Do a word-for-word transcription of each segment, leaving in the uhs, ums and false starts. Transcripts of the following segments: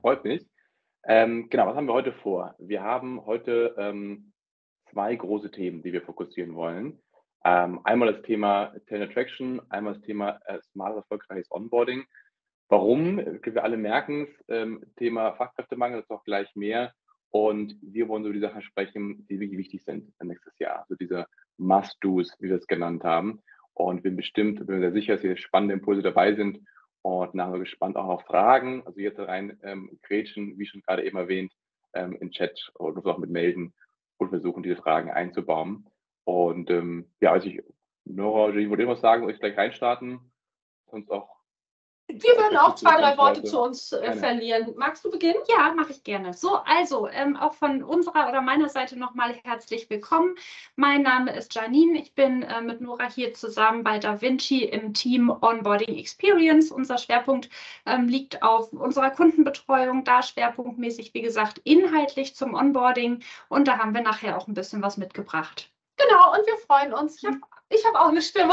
freut mich. Ähm, genau, was haben wir heute vor? Wir haben heute ähm, zwei große Themen, die wir fokussieren wollen. Ähm, einmal das Thema Talent Attraction, einmal das Thema äh, smart erfolgreiches Onboarding. Warum? Äh, Wir alle merken es, ähm, Thema Fachkräftemangel ist noch gleich mehr. Und wir wollen so über die Sachen sprechen, die wirklich wichtig sind für nächstes Jahr. Also diese Must-Dos, wie wir es genannt haben. Und bin bestimmt, bin mir sehr sicher, dass hier spannende Impulse dabei sind. Und nachher wir gespannt auch auf Fragen. Also jetzt rein ähm, grätschen, wie schon gerade eben erwähnt, ähm, im Chat und uns auch mit melden und versuchen, diese Fragen einzubauen. Und ähm, ja, also ich, Nora, ich wollte irgendwas sagen, soll ich gleich reinstarten? Sonst auch Wir würden auch zwei, drei Worte Worte. zu uns äh, Gerne. verlieren. Magst du beginnen? Ja, mache ich gerne. So, also ähm, auch von unserer oder meiner Seite nochmal herzlich willkommen. Mein Name ist Janine. Ich bin äh, mit Nora hier zusammen bei DaVinci im Team Onboarding Experience. Unser Schwerpunkt ähm, liegt auf unserer Kundenbetreuung, da schwerpunktmäßig, wie gesagt, inhaltlich zum Onboarding. Und da haben wir nachher auch ein bisschen was mitgebracht. Genau, und wir freuen uns. Ich habe ich hab auch eine Stimme.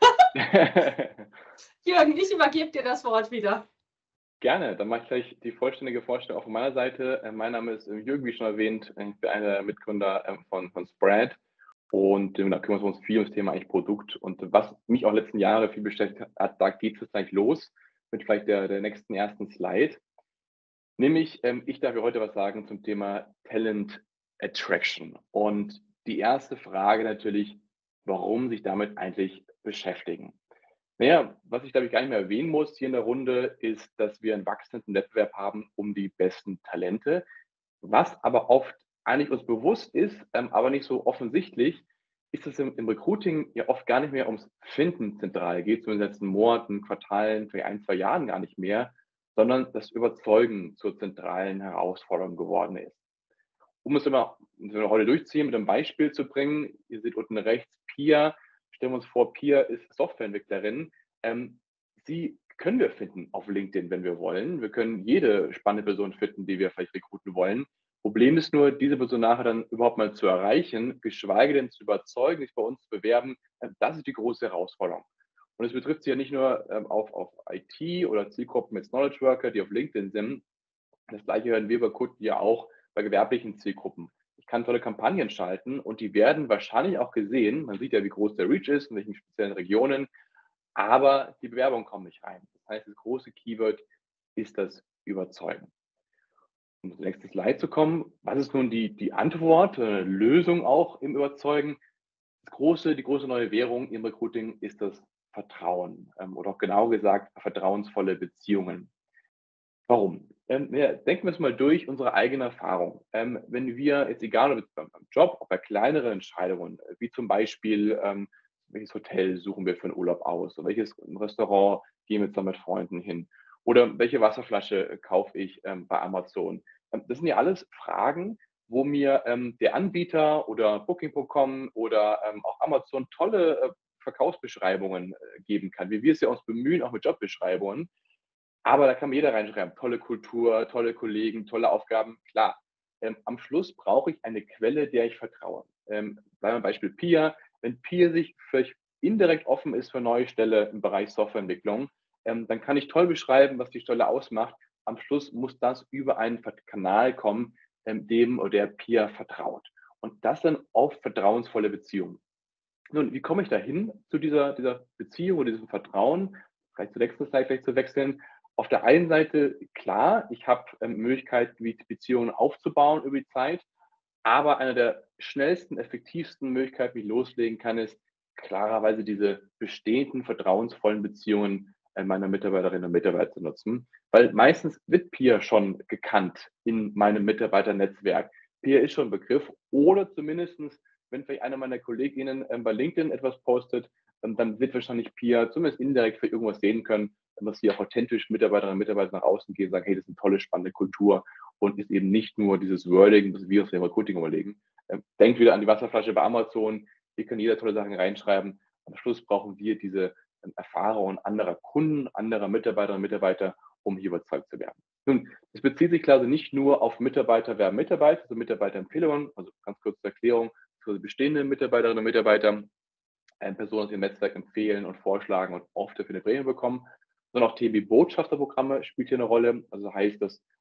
Jürgen, ich übergebe dir das Wort wieder. Gerne, dann mache ich gleich die vollständige Vorstellung auch von meiner Seite. Äh, Mein Name ist äh, Jürgen, wie schon erwähnt. Ich bin einer der Mitgründer ähm, von, von Spread und ähm, da kümmern wir uns viel um das Thema eigentlich Produkt. Und was mich auch letzten Jahre viel beschäftigt hat, da geht es gleich los mit vielleicht der, der nächsten ersten Slide. Nämlich, ähm, ich darf hier heute was sagen zum Thema Talent Attraction. Und die erste Frage natürlich, warum sich damit eigentlich beschäftigen? Naja, was ich glaube ich gar nicht mehr erwähnen muss hier in der Runde, ist, dass wir einen wachsenden Wettbewerb haben um die besten Talente. Was aber oft eigentlich uns bewusst ist, ähm, aber nicht so offensichtlich, ist, dass es im, im Recruiting ja oft gar nicht mehr ums Finden zentral geht, zumindest in den letzten Monaten, Quartalen, vielleicht ein, zwei Jahren gar nicht mehr, sondern das Überzeugen zur zentralen Herausforderung geworden ist. Um es immer um es heute durchziehen, mit einem Beispiel zu bringen, ihr seht unten rechts Pia, stellen wir uns vor, Pia ist Softwareentwicklerin. Ähm, sie können wir finden auf LinkedIn, wenn wir wollen. Wir können jede spannende Person finden, die wir vielleicht rekruten wollen. Problem ist nur, diese Person nachher dann überhaupt mal zu erreichen, geschweige denn zu überzeugen, sich bei uns zu bewerben. Äh, Das ist die große Herausforderung. Und es betrifft sich ja nicht nur ähm, auf, auf I T oder Zielgruppen mit Knowledge Worker, die auf LinkedIn sind. Das gleiche hören wir bei Kunden ja auch bei gewerblichen Zielgruppen. Ich kann tolle Kampagnen schalten und die werden wahrscheinlich auch gesehen. Man sieht ja, wie groß der Reach ist, in welchen speziellen Regionen, aber die Bewerbungen kommen nicht rein. Das heißt, das große Keyword ist das Überzeugen. Um zum nächsten Slide zu kommen, was ist nun die, die Antwort, äh, Lösung auch im Überzeugen? Das große, die große neue Währung im Recruiting ist das Vertrauen ähm, oder auch genau gesagt vertrauensvolle Beziehungen. Warum? Ähm, ja, denken wir es mal durch unsere eigene Erfahrung. Ähm, wenn wir jetzt, egal ob beim, beim Job, auch bei kleineren Entscheidungen, äh, wie zum Beispiel, ähm, welches Hotel suchen wir für einen Urlaub aus oder welches Restaurant gehen wir zusammen mit Freunden hin oder welche Wasserflasche äh, kaufe ich ähm, bei Amazon. Ähm, das sind ja alles Fragen, wo mir ähm, der Anbieter oder Booking Punkt com oder ähm, auch Amazon tolle äh, Verkaufsbeschreibungen äh, geben kann, wie wir es ja uns bemühen, auch mit Jobbeschreibungen. Aber da kann jeder reinschreiben, tolle Kultur, tolle Kollegen, tolle Aufgaben, klar. Ähm, am Schluss brauche ich eine Quelle, der ich vertraue. Ähm, bleiben wir beim Beispiel Pia. Wenn Pia sich vielleicht indirekt offen ist für neue Stelle im Bereich Softwareentwicklung, ähm, dann kann ich toll beschreiben, was die Stelle ausmacht. Am Schluss muss das über einen Kanal kommen, ähm, dem oder der Pia vertraut. Und das dann auf vertrauensvolle Beziehungen. Nun, wie komme ich dahin zu dieser, dieser Beziehung oder diesem Vertrauen? Vielleicht zur nächsten Slide gleich zu wechseln. Auf der einen Seite, klar, ich habe ähm, Möglichkeiten, wie Beziehungen aufzubauen über die Zeit, aber eine der schnellsten, effektivsten Möglichkeiten, wie ich loslegen kann, ist klarerweise diese bestehenden, vertrauensvollen Beziehungen äh, meiner Mitarbeiterinnen und Mitarbeiter zu nutzen. Weil meistens wird Peer schon gekannt in meinem Mitarbeiternetzwerk. Peer ist schon ein Begriff oder zumindestens, wenn vielleicht einer meiner Kolleginnen ähm, bei LinkedIn etwas postet, ähm, dann wird wahrscheinlich Peer zumindest indirekt für irgendwas sehen können, dass sie auch authentisch Mitarbeiterinnen und Mitarbeiter nach außen gehen und sagen, hey, das ist eine tolle, spannende Kultur und ist eben nicht nur dieses Wording, das wir uns im Recruiting überlegen. Ähm, denkt wieder an die Wasserflasche bei Amazon. Wir können jeder tolle Sachen reinschreiben. Am Schluss brauchen wir diese ähm, Erfahrungen anderer Kunden, anderer Mitarbeiterinnen und Mitarbeiter, um hier überzeugt zu werden. Nun, das bezieht sich klar also nicht nur auf Mitarbeiter werben Mitarbeiter, also Mitarbeiterempfehlungen, also ganz kurz zur Erklärung, für bestehende Mitarbeiterinnen und Mitarbeiter, äh, Personen aus ihrem Netzwerk empfehlen und vorschlagen und oft dafür eine Prämie bekommen, sondern auch T B-Botschafterprogramme spielt hier eine Rolle. Also heißt, dass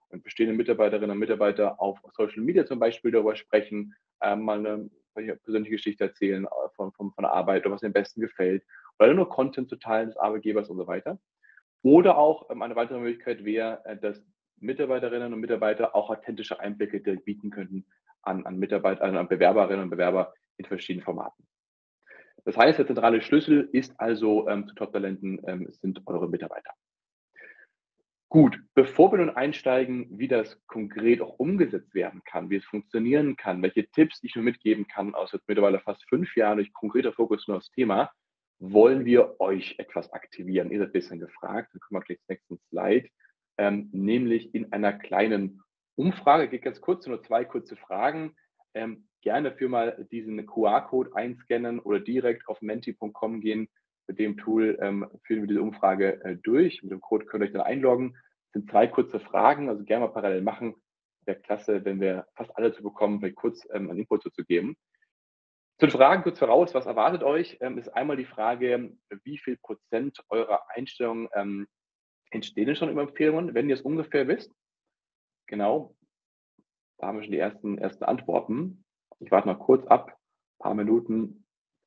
mit bestehenden Mitarbeiterinnen und Mitarbeitern auf Social Media zum Beispiel darüber sprechen, ähm, mal eine persönliche Geschichte erzählen äh, von, von, von der Arbeit oder was mir am besten gefällt oder nur Content zu teilen des Arbeitgebers und so weiter. Oder auch ähm, eine weitere Möglichkeit wäre, äh, dass Mitarbeiterinnen und Mitarbeiter auch authentische Einblicke direkt bieten könnten an, an Mitarbeiter, also an Bewerberinnen und Bewerber in verschiedenen Formaten. Das heißt, der zentrale Schlüssel ist also ähm, zu Top-Talenten ähm, sind eure Mitarbeiter. Gut, bevor wir nun einsteigen, wie das konkret auch umgesetzt werden kann, wie es funktionieren kann, welche Tipps ich nur mitgeben kann, aus jetzt mittlerweile fast fünf Jahren durch konkreter Fokus nur aufs Thema, wollen wir euch etwas aktivieren. Ihr seid ein bisschen gefragt, dann kommen wir gleich zum nächsten Slide, ähm, nämlich in einer kleinen Umfrage, geht ganz kurz, nur zwei kurze Fragen. Ähm, gerne für mal diesen Q R-Code einscannen oder direkt auf menti punkt com gehen. Mit dem Tool ähm, führen wir diese Umfrage äh, durch. Mit dem Code könnt ihr euch dann einloggen. Das sind zwei kurze Fragen, also gerne mal parallel machen. Wäre klasse, wenn wir fast alle zu bekommen, vielleicht kurz ähm, einen Input zu geben. Zu den Fragen kurz voraus, was erwartet euch, ähm, ist einmal die Frage, wie viel Prozent eurer Einstellungen ähm, entstehen denn schon über Empfehlungen, wenn ihr es ungefähr wisst? Genau, da haben wir schon die ersten, ersten Antworten. Ich warte noch kurz ab, ein paar Minuten,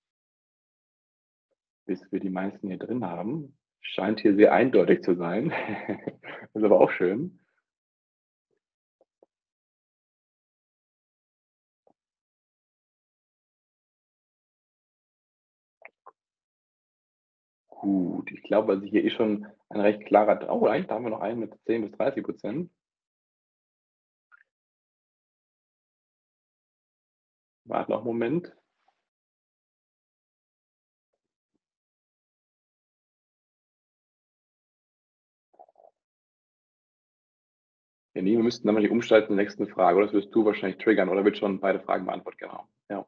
bis wir die meisten hier drin haben. Scheint hier sehr eindeutig zu sein. Ist aber auch schön. Gut, ich glaube, also hier ist schon ein recht klarer, oh nein, da haben wir noch einen mit zehn bis dreißig Prozent. Warte noch einen Moment. Ja, nee, wir müssten dann mal die umschalten in der nächsten Frage, oder das wirst du wahrscheinlich triggern, oder wird schon beide Fragen beantwortet, genau. Ja.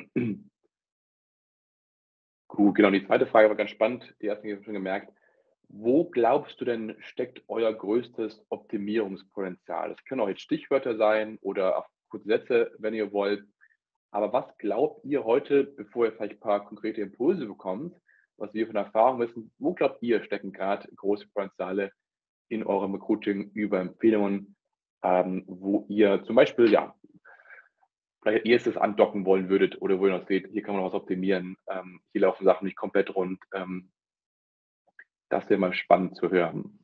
Gut, genau, die zweite Frage war ganz spannend, die erste habe ich schon gemerkt. Wo glaubst du denn, steckt euer größtes Optimierungspotenzial? Das können auch jetzt Stichwörter sein oder auch kurze Sätze, wenn ihr wollt. Aber was glaubt ihr heute, bevor ihr vielleicht ein paar konkrete Impulse bekommt, was wir von Erfahrung wissen, wo glaubt ihr, stecken gerade große Potenziale in eurem Recruiting über Empfehlungen, ähm, wo ihr zum Beispiel, ja, vielleicht erstes andocken wollen würdet oder wo ihr noch seht, hier kann man noch was optimieren, ähm, hier laufen Sachen nicht komplett rund. Ähm, das wäre mal spannend zu hören.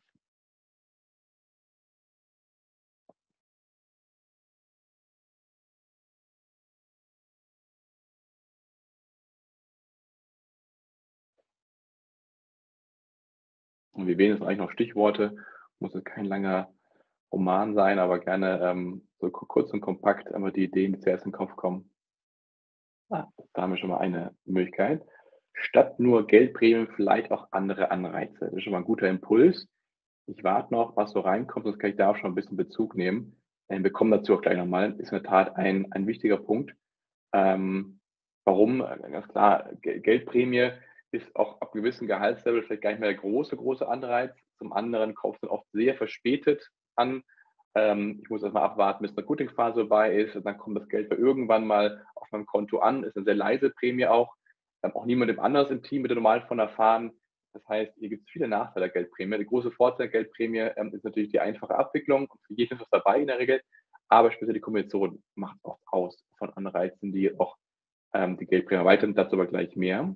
Und wir wählen jetzt eigentlich noch Stichworte, muss jetzt kein langer Roman sein, aber gerne ähm, so kurz und kompakt einmal die Ideen, die zuerst in den Kopf kommen. Ah, da haben wir schon mal eine Möglichkeit. Statt nur Geldprämien vielleicht auch andere Anreize. Das ist schon mal ein guter Impuls. Ich warte noch, was so reinkommt, sonst kann ich da auch schon ein bisschen Bezug nehmen. Wir kommen dazu auch gleich nochmal. Ist in der Tat ein, ein wichtiger Punkt. Ähm, warum? Ganz klar, Geldprämie ist auch ab gewissen Gehaltslevel vielleicht gar nicht mehr der große, große Anreiz. Zum anderen kommt es dann oft sehr verspätet an. Ähm, ich muss erstmal abwarten, bis eine Recruiting-Phase vorbei ist. Und dann kommt das Geld irgendwann mal auf meinem Konto an. Ist eine sehr leise Prämie auch. Ähm, auch niemandem anders im Team wird normal von erfahren. Das heißt, hier gibt es viele Nachteile der Geldprämie. Der große Vorteil der Geldprämie ähm, ist natürlich die einfache Abwicklung. Und für jeden ist was dabei in der Regel. Aber speziell die Kombination macht oft aus von Anreizen, die auch ähm, die Geldprämie erweitern. Dazu aber gleich mehr.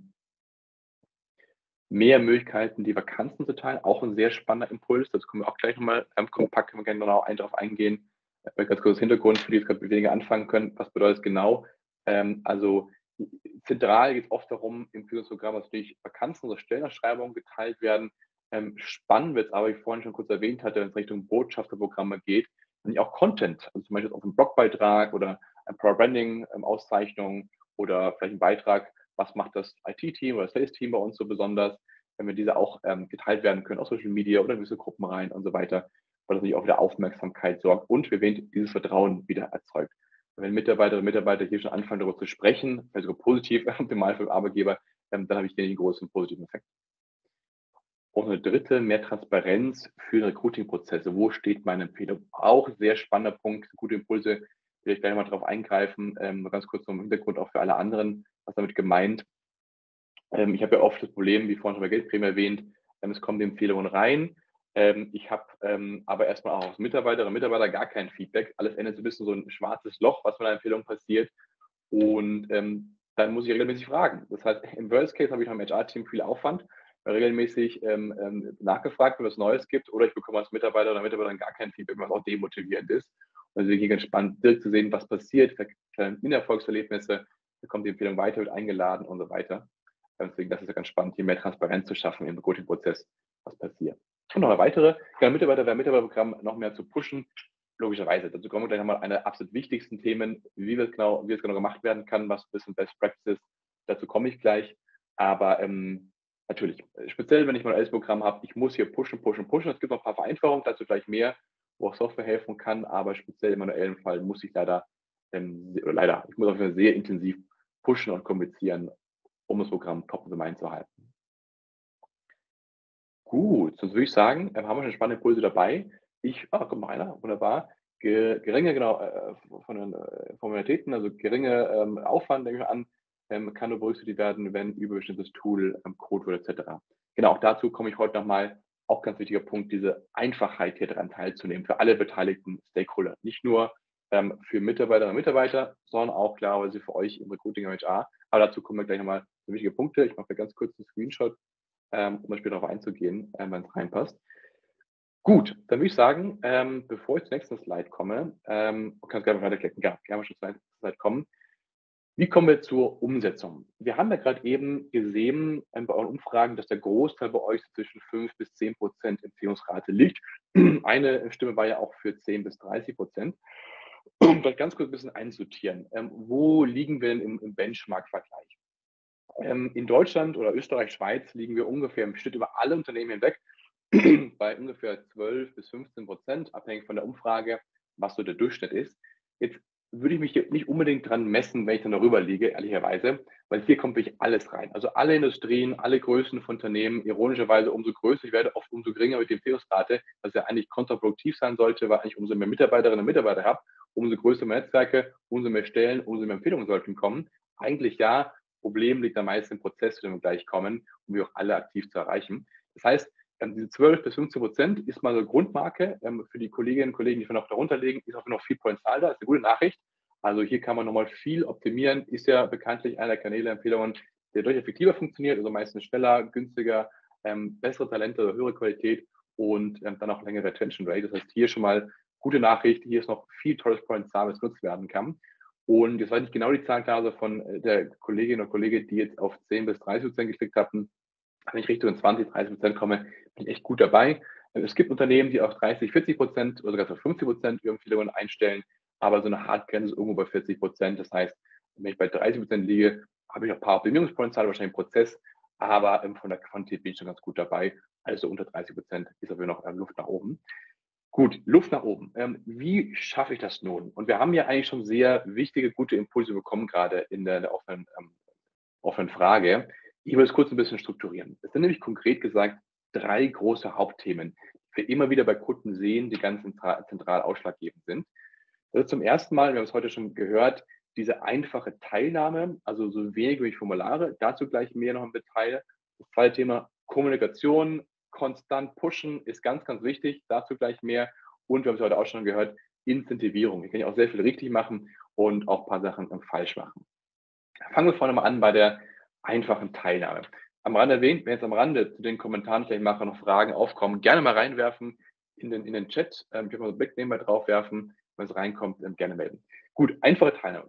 Mehr Möglichkeiten, die Vakanzen zu teilen, auch ein sehr spannender Impuls. Das können wir auch gleich nochmal ähm, kompakt, können wir gerne noch ein, darauf eingehen. Äh, ganz kurz Hintergrund, für die jetzt gerade weniger anfangen können. Was bedeutet es genau? Ähm, also zentral geht es oft darum, im Führungsprogramm, dass natürlich Vakanzen oder Stellenausschreibungen geteilt werden. Ähm, spannend wird es aber, wie ich vorhin schon kurz erwähnt hatte, wenn es Richtung Botschafterprogramme geht, nämlich auch Content, also zum Beispiel auf einem Blogbeitrag oder ein Power Branding ähm, Auszeichnung oder vielleicht ein Beitrag, was macht das I T-Team oder Sales-Team bei uns so besonders, wenn wir diese auch ähm, geteilt werden können auf Social Media oder in gewisse Gruppen rein und so weiter, weil das natürlich auch wieder Aufmerksamkeit sorgt und wir dieses Vertrauen wieder erzeugt. Wenn Mitarbeiterinnen und Mitarbeiter hier schon anfangen, darüber zu sprechen, vielleicht sogar positiv, optimal für den Arbeitgeber, ähm, dann habe ich den großen positiven Effekt. Und eine dritte, mehr Transparenz für Recruiting-Prozesse. Wo steht meine Empfehlung? Auch sehr spannender Punkt, gute Impulse, will ich gleich mal drauf eingreifen. Ähm, ganz kurz zum Hintergrund auch für alle anderen, was damit gemeint. Ähm, ich habe ja oft das Problem, wie vorhin schon bei Geldprämie erwähnt, ähm, es kommen die Empfehlungen rein. Ähm, ich habe ähm, aber erstmal auch als Mitarbeiterin und Mitarbeiter gar kein Feedback. Alles endet so ein bisschen so ein schwarzes Loch, was mit einer Empfehlung passiert. Und ähm, dann muss ich regelmäßig fragen. Das heißt, im Worst Case habe ich noch im H R-Team viel Aufwand, weil regelmäßig ähm, ähm, nachgefragt wird, was Neues gibt, oder ich bekomme als Mitarbeiter oder Mitarbeiterin gar kein Feedback, was auch demotivierend ist. Also wirklich ganz spannend, direkt zu sehen, was passiert, Erfolgserlebnisse, da kommt die Empfehlung weiter, wird eingeladen und so weiter. Deswegen, das ist ja ganz spannend, hier mehr Transparenz zu schaffen im Recruiting-Prozess, was passiert. Und noch eine weitere, genau, Mitarbeiter, wer Mitarbeiterprogramm noch mehr zu pushen, logischerweise. Dazu kommen wir gleich nochmal eine absolut wichtigsten Themen, wie es genau, wie es genau gemacht werden kann, was ein bisschen Best Practices, dazu komme ich gleich. Aber ähm, natürlich, speziell wenn ich mein Programm habe, ich muss hier pushen, pushen, pushen. Es gibt noch ein paar Vereinfachungen, dazu vielleicht mehr, wo auch Software helfen kann, aber speziell im manuellen Fall muss ich leider, ähm, oder leider, ich muss auf jeden Fall sehr intensiv pushen und kommunizieren, um das Programm top of the mind zu halten. Gut, sonst würde ich sagen, ähm, haben wir schon spannende Impulse dabei. Ich, ah, kommt noch einer, wunderbar. Ge geringe, genau, äh, von den äh, Formalitäten, also geringe ähm, Aufwand, nehme ich an, ähm, kann nur berücksichtigt werden, wenn über ein bestimmtes Tool ähm, Code wird, et cetera. Genau, auch dazu komme ich heute nochmal. Auch ganz wichtiger Punkt, diese Einfachheit hier daran teilzunehmen für alle beteiligten Stakeholder. Nicht nur ähm, für Mitarbeiterinnen und Mitarbeiter, sondern auch klarerweise für euch im Recruiting im H R. Aber dazu kommen wir gleich nochmal zu wichtige Punkte. Ich mache ganz kurz einen Screenshot, ähm, um später darauf einzugehen, äh, wenn es reinpasst. Gut, dann würde ich sagen, ähm, bevor ich zum nächsten Slide komme, ähm, kannst gerne weiterklicken, ja, gerne schon zur nächsten Slide kommen. Wie kommen wir zur Umsetzung? Wir haben ja gerade eben gesehen ähm, bei euren Umfragen, dass der Großteil bei euch zwischen fünf bis zehn Prozent Empfehlungsrate liegt. Eine Stimme war ja auch für zehn bis dreißig Prozent. Um vielleicht ganz kurz ein bisschen einsortieren. Ähm, wo liegen wir denn im, im Benchmark-Vergleich? Ähm, in Deutschland oder Österreich, Schweiz liegen wir ungefähr im Schnitt über alle Unternehmen hinweg bei ungefähr zwölf bis fünfzehn Prozent, abhängig von der Umfrage, was so der Durchschnitt ist. Jetzt würde ich mich hier nicht unbedingt dran messen, wenn ich dann darüber liege, ehrlicherweise, weil hier kommt wirklich alles rein. Also alle Industrien, alle Größen von Unternehmen, ironischerweise umso größer ich werde, oft umso geringer wird die Empfehlungsrate, was ja eigentlich kontraproduktiv sein sollte, weil eigentlich umso mehr Mitarbeiterinnen und Mitarbeiter habe, umso größer mehr Netzwerke, umso mehr Stellen, umso mehr Empfehlungen sollten kommen. Eigentlich ja, Problem liegt am meisten im Prozess, zu dem wir gleich kommen, um wir auch alle aktiv zu erreichen. Das heißt, diese zwölf bis fünfzehn Prozent ist mal so eine Grundmarke. Ähm, für die Kolleginnen und Kollegen, die noch darunter liegen, ist auch noch viel Potenzial da. Das ist eine gute Nachricht. Also hier kann man nochmal viel optimieren. Ist ja bekanntlich einer der Kanäle, Empfehlungen, der deutlich effektiver funktioniert, also meistens schneller, günstiger, ähm, bessere Talente, höhere Qualität und ähm, dann auch längere Retention Rate. Das heißt, hier schon mal gute Nachricht. Hier ist noch viel tolles Potenzial, das genutzt werden kann. Und jetzt weiß ich genau die Zahlen klar, also von der Kollegin oder Kollege, die jetzt auf zehn bis dreißig Prozent geklickt hatten. Wenn ich Richtung zwanzig, dreißig Prozent komme, bin ich echt gut dabei. Es gibt Unternehmen, die auf dreißig, vierzig Prozent oder sogar auf fünfzig Prozent ihre Empfehlungen einstellen, aber so eine Hardgrenze ist irgendwo bei vierzig Prozent. Das heißt, wenn ich bei dreißig Prozent liege, habe ich noch ein paar Optimierungspotenziale, wahrscheinlich im Prozess, aber von der Quantität bin ich schon ganz gut dabei. Also unter dreißig Prozent ist aber noch Luft nach oben. Gut, Luft nach oben. Ähm, wie schaffe ich das nun? Und wir haben ja eigentlich schon sehr wichtige, gute Impulse bekommen, gerade in der, der offenen, ähm, offenen Frage. Ich will es kurz ein bisschen strukturieren. Es sind nämlich konkret gesagt drei große Hauptthemen, die wir immer wieder bei Kunden sehen, die ganz zentral, zentral ausschlaggebend sind. Also zum ersten Mal, wir haben es heute schon gehört, diese einfache Teilnahme, also so wenig wie Formulare, dazu gleich mehr noch im Detail. Das zweite Thema Kommunikation, konstant pushen ist ganz, ganz wichtig, dazu gleich mehr. Und wir haben es heute auch schon gehört, Incentivierung. Ich kann ja auch sehr viel richtig machen und auch ein paar Sachen falsch machen. Fangen wir vorne mal an bei der einfachen Teilnahme. Am Rande erwähnt, wenn jetzt am Rande zu den Kommentaren gleich mache, noch Fragen aufkommen, gerne mal reinwerfen in den, in den Chat. Ähm, ich kann mal so einen Blick nebenbei draufwerfen, wenn es reinkommt, ähm, gerne melden. Gut, einfache Teilnahme.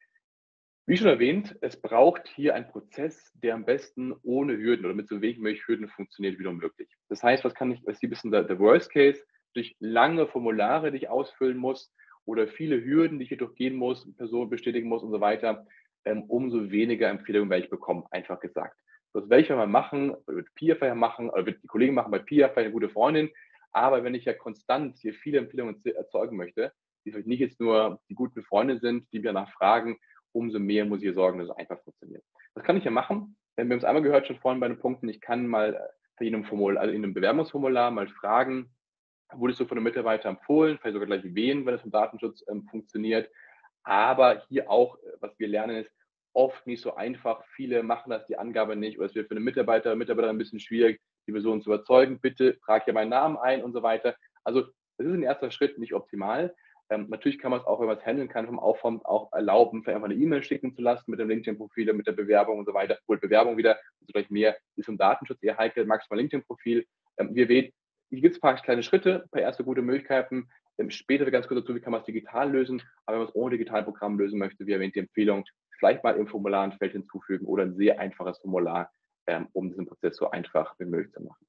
Wie schon erwähnt, es braucht hier einen Prozess, der am besten ohne Hürden oder mit so wenig möglich Hürden funktioniert wie nur möglich. Das heißt, was kann ich, was ist ein bisschen der, der Worst Case, durch lange Formulare, die ich ausfüllen muss oder viele Hürden, die ich hier durchgehen muss, Person bestätigen muss und so weiter, ähm, umso weniger Empfehlungen werde ich bekommen, einfach gesagt. Das werde ich mal machen, wird Pia vielleicht machen, oder wird die Kollegen machen bei Pia, vielleicht eine gute Freundin, aber wenn ich ja konstant hier viele Empfehlungen erzeugen möchte, die vielleicht nicht jetzt nur die guten Freunde sind, die mir nachfragen, umso mehr muss ich hier sorgen, dass es einfach funktioniert. Das kann ich ja machen. Wir haben es einmal gehört schon vorhin bei den Punkten, ich kann mal bei jedem Formular, also in einem Bewerbungsformular mal fragen, wurdest du von einem Mitarbeiter empfohlen, vielleicht sogar gleich wen, wenn es im Datenschutz ähm, funktioniert. Aber hier auch, was wir lernen, ist oft nicht so einfach. Viele machen das, die Angabe nicht, oder es wird für einen Mitarbeiter, Mitarbeiter ein bisschen schwierig, die Person zu überzeugen, bitte trag hier meinen Namen ein und so weiter. Also das ist ein erster Schritt nicht optimal. Ähm, natürlich kann man es auch, wenn man es handeln kann, vom Aufwand auch erlauben, vielleicht einfach eine E-Mail schicken zu lassen mit dem LinkedIn-Profil, mit der Bewerbung und so weiter. Wohl Bewerbung wieder, also vielleicht mehr ist im Datenschutz eher heikel, maximal LinkedIn-Profil. Ähm, wie erwähnt, hier gibt es ein paar kleine Schritte, ein paar erste gute Möglichkeiten. Ähm, später ganz kurz dazu, wie kann man es digital lösen. Aber wenn man es ohne Digitalprogramm lösen möchte, wie erwähnt, die Empfehlung, vielleicht mal im Formular ein Feld hinzufügen oder ein sehr einfaches Formular, ähm, um diesen Prozess so einfach wie möglich zu machen.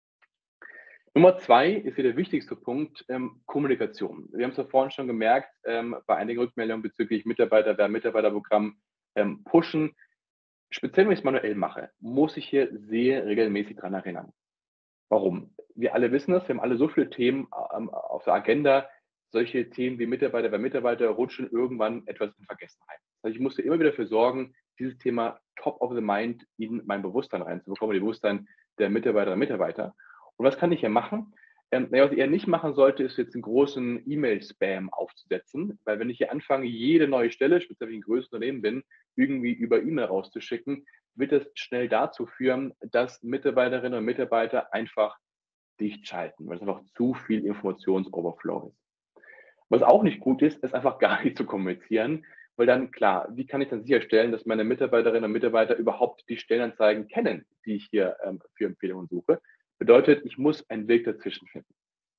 Nummer zwei ist hier der wichtigste Punkt, ähm, Kommunikation. Wir haben es ja vorhin schon gemerkt, ähm, bei einigen Rückmeldungen bezüglich Mitarbeiter, wer Mitarbeiterprogramm ähm, pushen. Speziell, wenn ich es manuell mache, muss ich hier sehr regelmäßig daran erinnern. Warum? Wir alle wissen das, wir haben alle so viele Themen ähm, auf der Agenda. Solche Themen wie Mitarbeiter, wer Mitarbeiter rutschen irgendwann etwas in Vergessenheit. Das heißt, ich musste immer wieder dafür sorgen, dieses Thema top of the mind in mein Bewusstsein reinzubekommen, in das Bewusstsein der Mitarbeiter und Mitarbeiter. Und was kann ich hier machen? Ähm, was ich eher nicht machen sollte, ist jetzt einen großen E-Mail-Spam aufzusetzen, weil wenn ich hier anfange, jede neue Stelle, speziell wenn ich ein größeres Unternehmen bin, irgendwie über E-Mail rauszuschicken, wird das schnell dazu führen, dass Mitarbeiterinnen und Mitarbeiter einfach dicht schalten, weil es einfach zu viel Informationsoverflow ist. Was auch nicht gut ist, ist einfach gar nicht zu kommunizieren, weil dann, klar, wie kann ich dann sicherstellen, dass meine Mitarbeiterinnen und Mitarbeiter überhaupt die Stellenanzeigen kennen, die ich hier ähm, für Empfehlungen suche? Bedeutet, ich muss einen Weg dazwischen finden.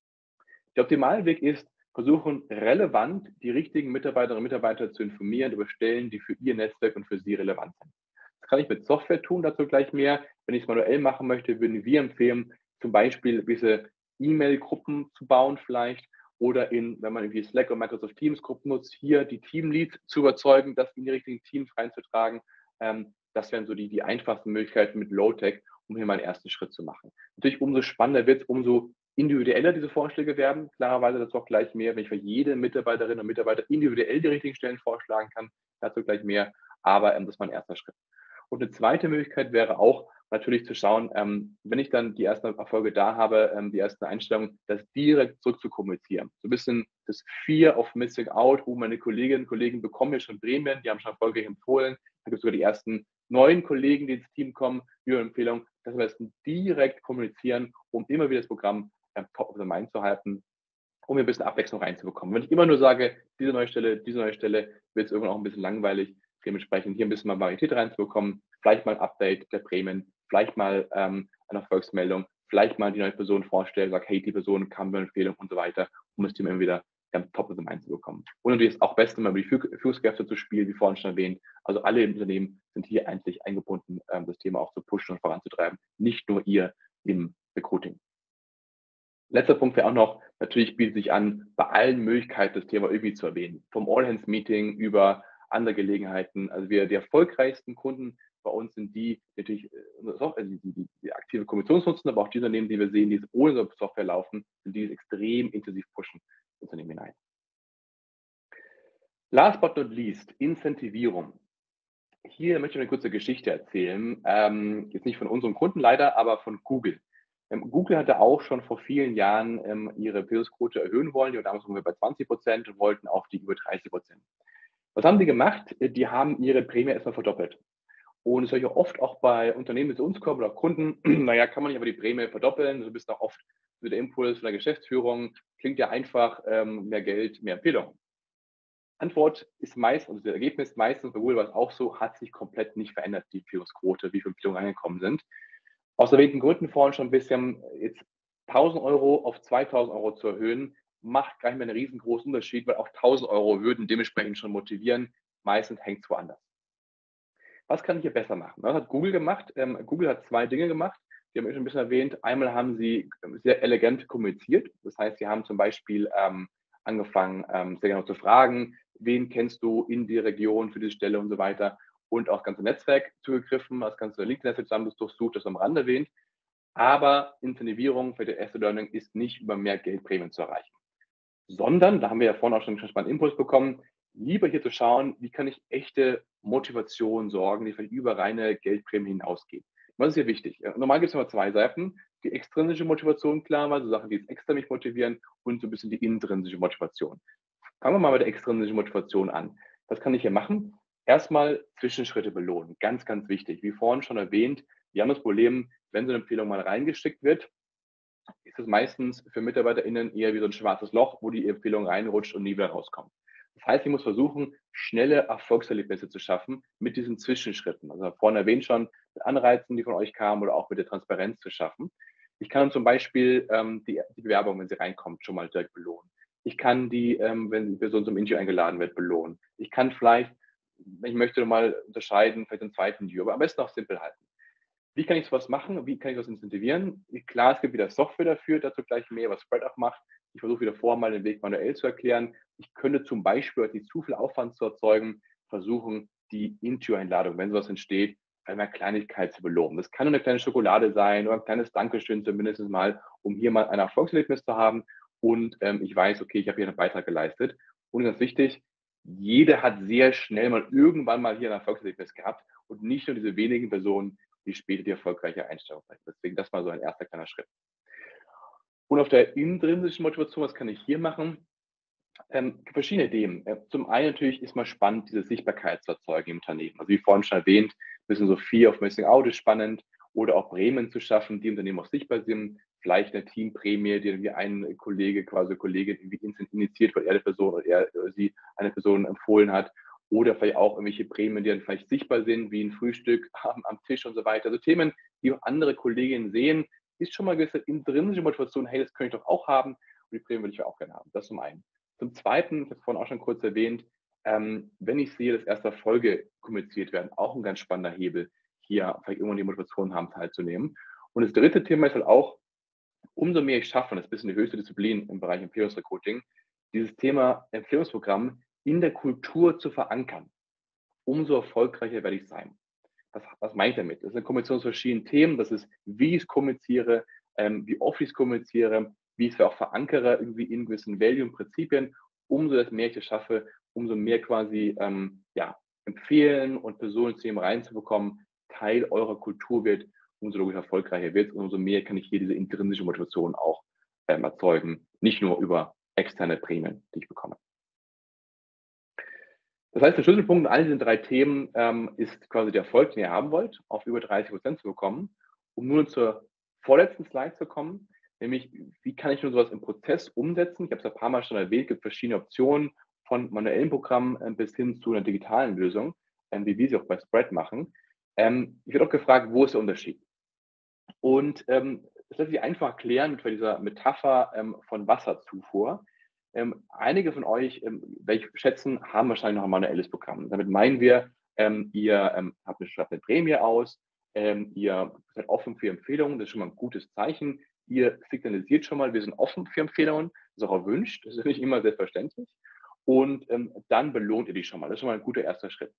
Der optimale Weg ist, versuchen relevant die richtigen Mitarbeiterinnen und Mitarbeiter zu informieren über Stellen, die für ihr Netzwerk und für sie relevant sind. Das kann ich mit Software tun, dazu gleich mehr. Wenn ich es manuell machen möchte, würden wir empfehlen, zum Beispiel diese E-Mail-Gruppen zu bauen vielleicht oder in, wenn man irgendwie Slack und Microsoft Teams Gruppen nutzt, hier die Teamleads zu überzeugen, das in die richtigen Teams reinzutragen. Ähm, das wären so die, die einfachsten Möglichkeiten mit Low-Tech, um hier mal einen ersten Schritt zu machen. Natürlich, umso spannender wird es, umso individueller diese Vorschläge werden. Klarerweise dazu auch gleich mehr, wenn ich für jede Mitarbeiterin und Mitarbeiter individuell die richtigen Stellen vorschlagen kann, dazu gleich mehr. Aber ähm, das ist mein erster Schritt. Und eine zweite Möglichkeit wäre auch natürlich zu schauen, ähm, wenn ich dann die ersten Erfolge da habe, ähm, die ersten Einstellungen, das direkt zurück zu kommunizieren. So ein bisschen das Fear of Missing Out, wo meine Kolleginnen und Kollegen bekommen ja schon Prämien, die haben schon erfolgreich empfohlen. Da gibt es sogar die ersten neuen Kollegen, die ins Team kommen, über Empfehlung, dass wir das direkt kommunizieren, um immer wieder das Programm ähm, top of the mind zu halten, um hier ein bisschen Abwechslung reinzubekommen. Wenn ich immer nur sage, diese neue Stelle, diese neue Stelle, wird es irgendwann auch ein bisschen langweilig. Dementsprechend hier ein bisschen mal Varietät reinzubekommen, vielleicht mal ein Update der Prämien, vielleicht mal ähm, eine Erfolgsmeldung, vielleicht mal die neue Person vorstellen, sagt, hey, die Person kam über eine Empfehlung und so weiter, um das Thema immer wieder ähm, top of the mind zu bekommen. Und natürlich ist es auch beste, mal über die Führungskräfte zu spielen, wie vorhin schon erwähnt. Also alle im Unternehmen sind hier eigentlich eingebunden, ähm, das Thema auch zu pushen und voranzutreiben, nicht nur ihr im Recruiting. Letzter Punkt wäre auch noch, natürlich bietet sich an, bei allen Möglichkeiten das Thema irgendwie zu erwähnen. Vom All-Hands-Meeting über andere Gelegenheiten. Also wir, die erfolgreichsten Kunden bei uns sind die, die natürlich Software, die, die, die aktive Kommunikation nutzen, aber auch die Unternehmen, die wir sehen, die es ohne unsere Software laufen, sind die es extrem intensiv pushen ins Unternehmen hinein. Last but not least, Incentivierung. Hier möchte ich eine kurze Geschichte erzählen. Ähm, jetzt nicht von unserem Kunden leider, aber von Google. Ähm, Google hatte auch schon vor vielen Jahren ähm, ihre Empfehlungsquote erhöhen wollen. Die waren damals ungefähr bei zwanzig Prozent und wollten auf die über dreißig Prozent. Was haben die gemacht? Die haben ihre Prämie erstmal verdoppelt. Und es soll ja oft auch bei Unternehmen, die zu uns kommen oder Kunden, naja, kann man nicht aber die Prämie verdoppeln. So bist du auch oft mit der Impuls von der Geschäftsführung. Klingt ja einfach, ähm, mehr Geld, mehr Empfehlungen. Antwort ist meist, also das Ergebnis meistens, bei Google war es auch so, hat sich komplett nicht verändert, die Empfehlungsquote, wie viele Empfehlungen angekommen sind. Aus erwähnten Gründen vorhin schon ein bisschen, jetzt tausend Euro auf zweitausend Euro zu erhöhen, macht gar nicht mehr einen riesengroßen Unterschied, weil auch tausend Euro würden dementsprechend schon motivieren. Meistens hängt es woanders. Was kann ich hier besser machen? Was hat Google gemacht? Ähm, Google hat zwei Dinge gemacht. Die haben wir schon ein bisschen erwähnt. Einmal haben sie sehr elegant kommuniziert. Das heißt, sie haben zum Beispiel ähm, angefangen, ähm, sehr genau zu fragen, wen kennst du in die Region für diese Stelle und so weiter. Und auch das ganze Netzwerk zugegriffen, das ganze LinkedIn-Netzwerk zusammen durchsucht, das am Rande erwähnt. Aber Incentivierung für die Asset Learning ist nicht über mehr Geldprämien zu erreichen. Sondern, da haben wir ja vorhin auch schon einen spannenden Impuls bekommen, lieber hier zu schauen, wie kann ich echte Motivation sorgen, die vielleicht über reine Geldprämie hinausgeht. Was ist hier wichtig? Normal gibt es immer zwei Seiten. Die extrinsische Motivation, klar, also Sachen, die jetzt extra mich motivieren, und so ein bisschen die intrinsische Motivation. Fangen wir mal mit der extrinsischen Motivation an. Was kann ich hier machen? Erstmal Zwischenschritte belohnen. Ganz, ganz wichtig. Wie vorhin schon erwähnt, wir haben das Problem, wenn so eine Empfehlung mal reingeschickt wird, ist es meistens für MitarbeiterInnen eher wie so ein schwarzes Loch, wo die Empfehlung reinrutscht und nie wieder rauskommt. Das heißt, ich muss versuchen, schnelle Erfolgserlebnisse zu schaffen mit diesen Zwischenschritten. Also vorhin erwähnt schon, mit Anreizen, die von euch kamen oder auch mit der Transparenz zu schaffen. Ich kann zum Beispiel ähm, die, die Bewerbung, wenn sie reinkommt, schon mal direkt belohnen. Ich kann die, ähm, wenn die Person zum Interview eingeladen wird, belohnen. Ich kann vielleicht, wenn ich möchte, mal unterscheiden, vielleicht einen zweiten Interview, aber am besten auch simpel halten. Wie kann ich sowas machen? Wie kann ich das incentivieren? Klar, es gibt wieder Software dafür, dazu gleich mehr, was Spread auch macht. Ich versuche wieder vorher mal den Weg manuell zu erklären. Ich könnte zum Beispiel, als nicht zu viel Aufwand zu erzeugen, versuchen, die Interview-Einladung, wenn sowas entsteht, einmal Kleinigkeit zu belohnen. Das kann nur eine kleine Schokolade sein oder ein kleines Dankeschön zumindest mal, um hier mal ein Erfolgserlebnis zu haben. Und ähm, ich weiß, okay, ich habe hier einen Beitrag geleistet. Und ganz wichtig, jeder hat sehr schnell mal irgendwann mal hier ein Erfolgserlebnis gehabt und nicht nur diese wenigen Personen, die später die erfolgreiche Einstellung bringen. Deswegen das mal so ein erster kleiner Schritt. Und auf der intrinsischen Motivation, was kann ich hier machen? Ähm, verschiedene Themen. Zum einen natürlich ist mal spannend, diese Sichtbarkeit zu erzeugen im Unternehmen. Also wie vorhin schon erwähnt, ein bisschen so Fear of Missing Out ist spannend oder auch Prämien zu schaffen, die Unternehmen auch sichtbar sind. Vielleicht eine Teamprämie, die irgendwie ein Kollege, quasi Kollegin irgendwie initiiert, weil er eine Person oder er oder sie eine Person empfohlen hat. Oder vielleicht auch irgendwelche Prämien, die dann vielleicht sichtbar sind, wie ein Frühstück am, am Tisch und so weiter. Also Themen, die auch andere Kolleginnen sehen, ist schon mal eine gewisse intrinsische Motivation, hey, das könnte ich doch auch haben und die Prämien würde ich auch gerne haben. Das zum einen. Zum Zweiten, ich habe es vorhin auch schon kurz erwähnt, ähm, wenn ich sehe, dass erste Erfolge kommuniziert werden, auch ein ganz spannender Hebel, hier vielleicht irgendwann die Motivation haben, teilzunehmen. Und das dritte Thema ist halt auch, umso mehr ich schaffe, und das ist ein bisschen die höchste Disziplin im Bereich Empfehlungsrecruiting, dieses Thema Empfehlungsprogramm in der Kultur zu verankern, umso erfolgreicher werde ich sein. Was, was meine ich damit? Das ist eine Kombination aus verschiedenen Themen. Das ist, wie ich es kommuniziere, ähm, wie oft ich es kommuniziere, wie ich es auch verankere, irgendwie in gewissen Value und Prinzipien. Umso das mehr ich es schaffe, umso mehr quasi ähm, ja, empfehlen und Personen zu dem reinzubekommen, Teil eurer Kultur wird, umso logisch erfolgreicher wird und umso mehr kann ich hier diese intrinsische Motivation auch ähm, erzeugen, nicht nur über externe Prämien, die ich bekomme. Das heißt, der Schlüsselpunkt in all diesen drei Themen ähm, ist quasi der Erfolg, den ihr haben wollt, auf über dreißig Prozent zu bekommen. Um nun zur vorletzten Slide zu kommen, nämlich wie kann ich nun sowas im Prozess umsetzen? Ich habe es ein paar Mal schon erwähnt, es gibt verschiedene Optionen von manuellen Programmen äh, bis hin zu einer digitalen Lösung, äh, wie wir sie auch bei Spread machen. Ähm, ich werde auch gefragt, wo ist der Unterschied? Und ähm, das lässt sich einfach erklären mit dieser Metapher ähm, von Wasserzufuhr. Ähm, einige von euch, ähm, welche schätzen, haben wahrscheinlich noch ein manuelles Programm. Damit meinen wir, ähm, ihr ähm, habt eine, schreibt eine Prämie aus, ähm, ihr seid offen für Empfehlungen, das ist schon mal ein gutes Zeichen. Ihr signalisiert schon mal, wir sind offen für Empfehlungen, das ist auch erwünscht, das ist nicht immer selbstverständlich. Und ähm, dann belohnt ihr die schon mal, das ist schon mal ein guter erster Schritt.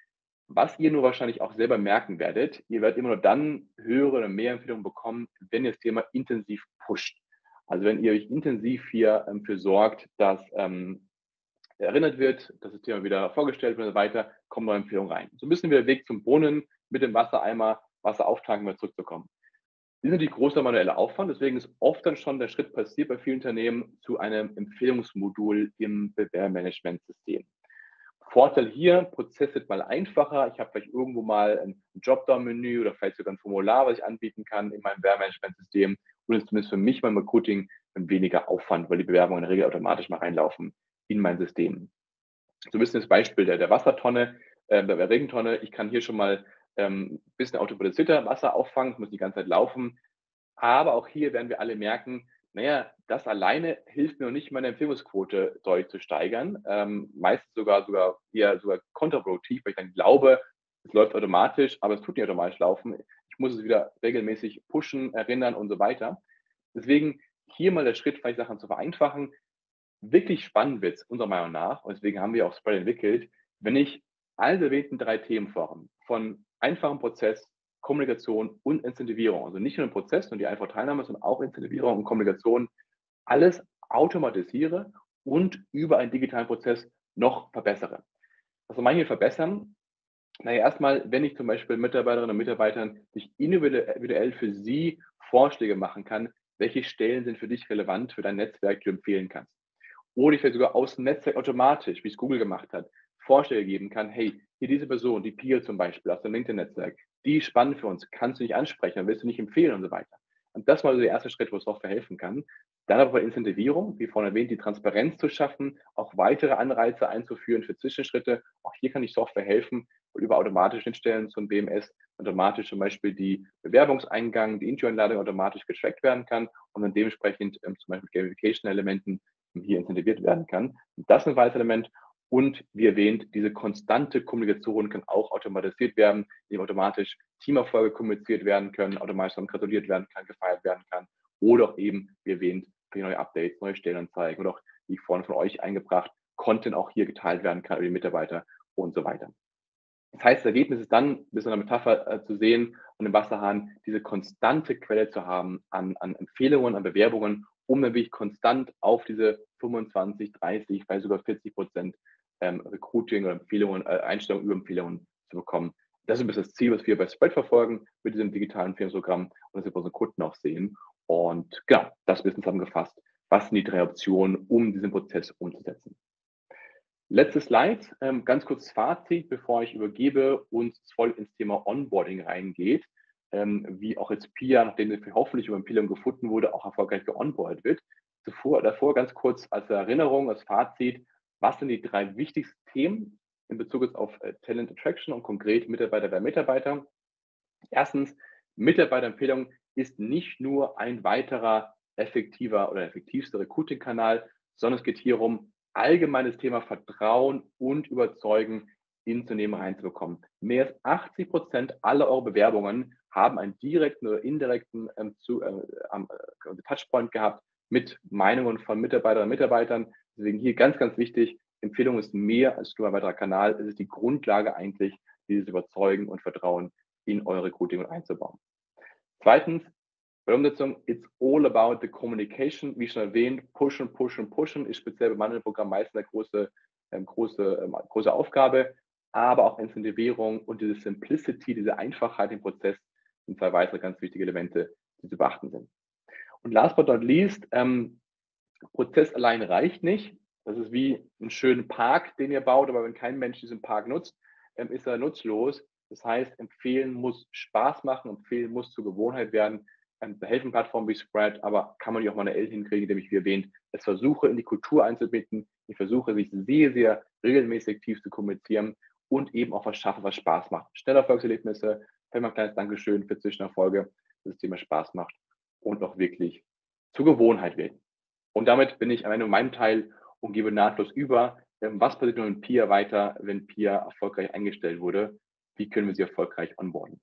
Was ihr nur wahrscheinlich auch selber merken werdet, ihr werdet immer nur dann höhere oder mehr Empfehlungen bekommen, wenn ihr das Thema intensiv pusht. Also wenn ihr euch intensiv hier ähm, für sorgt, dass ähm, erinnert wird, dass das Thema wieder vorgestellt wird und so weiter, kommen neue Empfehlungen rein. So ein bisschen wie der Weg zum Brunnen mit dem Wassereimer, Wasser auftanken, wieder zurückzukommen. Das ist natürlich großer manueller Aufwand, deswegen ist oft dann schon der Schritt passiert bei vielen Unternehmen zu einem Empfehlungsmodul im Bewerbermanagementsystem. Vorteil hier, Prozess wird mal einfacher. Ich habe vielleicht irgendwo mal ein Dropdown-Menü oder vielleicht sogar ein Formular, was ich anbieten kann in meinem Bewerbermanagementsystem. Und es ist zumindest für mich beim Recruiting weniger Aufwand, weil die Bewerbungen in der Regel automatisch mal reinlaufen in mein System. So ein bisschen das Beispiel der, der Wassertonne, äh, der Regentonne. Ich kann hier schon mal ähm, ein bisschen automatisierter Wasser auffangen, es muss die ganze Zeit laufen. Aber auch hier werden wir alle merken, naja, das alleine hilft mir noch nicht, meine Empfehlungsquote deutlich zu steigern. Ähm, meistens sogar, sogar eher sogar kontraproduktiv, weil ich dann glaube, es läuft automatisch, aber es tut nicht automatisch laufen. Ich muss es wieder regelmäßig pushen, erinnern und so weiter. Deswegen hier mal der Schritt, vielleicht Sachen zu vereinfachen. Wirklich spannend wird es unserer Meinung nach, und deswegen haben wir auch Spread entwickelt, wenn ich all die erwähnten drei Themen vorhabe, von einfachem Prozess, Kommunikation und Incentivierung, also nicht nur ein Prozess und die einfache Teilnahme, sondern auch Incentivierung und Kommunikation, alles automatisiere und über einen digitalen Prozess noch verbessere. Was soll man hier verbessern? Naja, erstmal, wenn ich zum Beispiel Mitarbeiterinnen und Mitarbeitern sich individuell für sie Vorschläge machen kann, welche Stellen sind für dich relevant für dein Netzwerk, die du empfehlen kannst. Oder ich vielleicht sogar aus dem Netzwerk automatisch, wie es Google gemacht hat, Vorschläge geben kann, hey, hier diese Person, die Pia zum Beispiel aus dem LinkedIn-Netzwerk, die ist spannend für uns, kannst du nicht ansprechen, willst du nicht empfehlen und so weiter. Und das war so der erste Schritt, wo Software helfen kann. Dann aber bei Incentivierung, wie vorhin erwähnt, die Transparenz zu schaffen, auch weitere Anreize einzuführen für Zwischenschritte. Auch hier kann die Software helfen, über automatische Schnittstellen zum B M S automatisch zum Beispiel die Bewerbungseingang, die Interview-Einladung automatisch getrackt werden kann und dann dementsprechend ähm, zum Beispiel Gamification-Elementen hier incentiviert werden kann. Und das ist ein weiteres Element. Und wie erwähnt, diese konstante Kommunikation kann auch automatisiert werden, indem automatisch Teamerfolge kommuniziert werden können, automatisch dann gratuliert werden kann, gefeiert werden kann oder auch eben, wie erwähnt, für neue Updates, neue Stellenanzeigen oder auch, wie vorhin von euch eingebracht, Content auch hier geteilt werden kann über die Mitarbeiter und so weiter. Das heißt, das Ergebnis ist dann, bis in der Metapher äh, zu sehen und im Wasserhahn, diese konstante Quelle zu haben an, an Empfehlungen, an Bewerbungen, um dann wirklich konstant auf diese fünfundzwanzig, dreißig, vielleicht sogar vierzig Prozent ähm, Recruiting oder Empfehlungen, äh, Einstellungen über Empfehlungen zu bekommen. Das ist ein bisschen das Ziel, was wir bei Spread verfolgen mit diesem digitalen Firmenprogramm und das wir bei unseren Kunden auch sehen. Und genau, das Wissen zusammengefasst. Was sind die drei Optionen, um diesen Prozess umzusetzen? Letztes Slide, ähm, ganz kurzes Fazit, bevor ich übergebe und voll ins Thema Onboarding reingeht, ähm, wie auch jetzt Pia, nachdem sie hoffentlich über Empfehlung gefunden wurde, auch erfolgreich geonboardet wird. Zuvor, davor ganz kurz als Erinnerung, als Fazit, was sind die drei wichtigsten Themen in Bezug jetzt auf äh, Talent Attraction und konkret Mitarbeiter bei Mitarbeiter? Erstens, Mitarbeiterempfehlung ist nicht nur ein weiterer effektiver oder effektivster Recruiting-Kanal, sondern es geht hier um allgemeines Thema Vertrauen und Überzeugen ins Unternehmen reinzubekommen. Mehr als achtzig Prozent aller eurer Bewerbungen haben einen direkten oder indirekten ähm, zu, äh, äh, Touchpoint gehabt mit Meinungen von Mitarbeiterinnen und Mitarbeitern. Deswegen hier ganz, ganz wichtig, Empfehlung ist mehr als nur ein weiterer Kanal. Es ist die Grundlage eigentlich, dieses Überzeugen und Vertrauen in eure Recruiting einzubauen. Zweitens, bei der Umsetzung, it's all about the communication. Wie schon erwähnt, pushen, pushen, pushen ist speziell beim Management-Programm meistens eine große, ähm, große, ähm, große Aufgabe, aber auch Incentivierung und diese Simplicity, diese Einfachheit im Prozess sind zwei weitere ganz wichtige Elemente, die zu beachten sind. Und last but not least, ähm, Prozess allein reicht nicht. Das ist wie ein schöner Park, den ihr baut, aber wenn kein Mensch diesen Park nutzt, ähm, ist er nutzlos. Das heißt, empfehlen muss Spaß machen, empfehlen muss zur Gewohnheit werden. Da helfen Plattformen wie Spread, aber kann man die auch manuell hinkriegen, indem ich, wie erwähnt, es versuche, in die Kultur einzubinden. Ich versuche, sich sehr, sehr regelmäßig tief zu kommunizieren und eben auch was schaffe, was Spaß macht. Schnelle Erfolgserlebnisse, vielleicht mal ein kleines Dankeschön für Zwischenerfolge, dass das Thema Spaß macht und auch wirklich zur Gewohnheit wird. Und damit bin ich am Ende mit meinem Teil und gebe nahtlos über. Was passiert nun mit Pia weiter, wenn Pia erfolgreich eingestellt wurde? Wie können wir sie erfolgreich onboarden?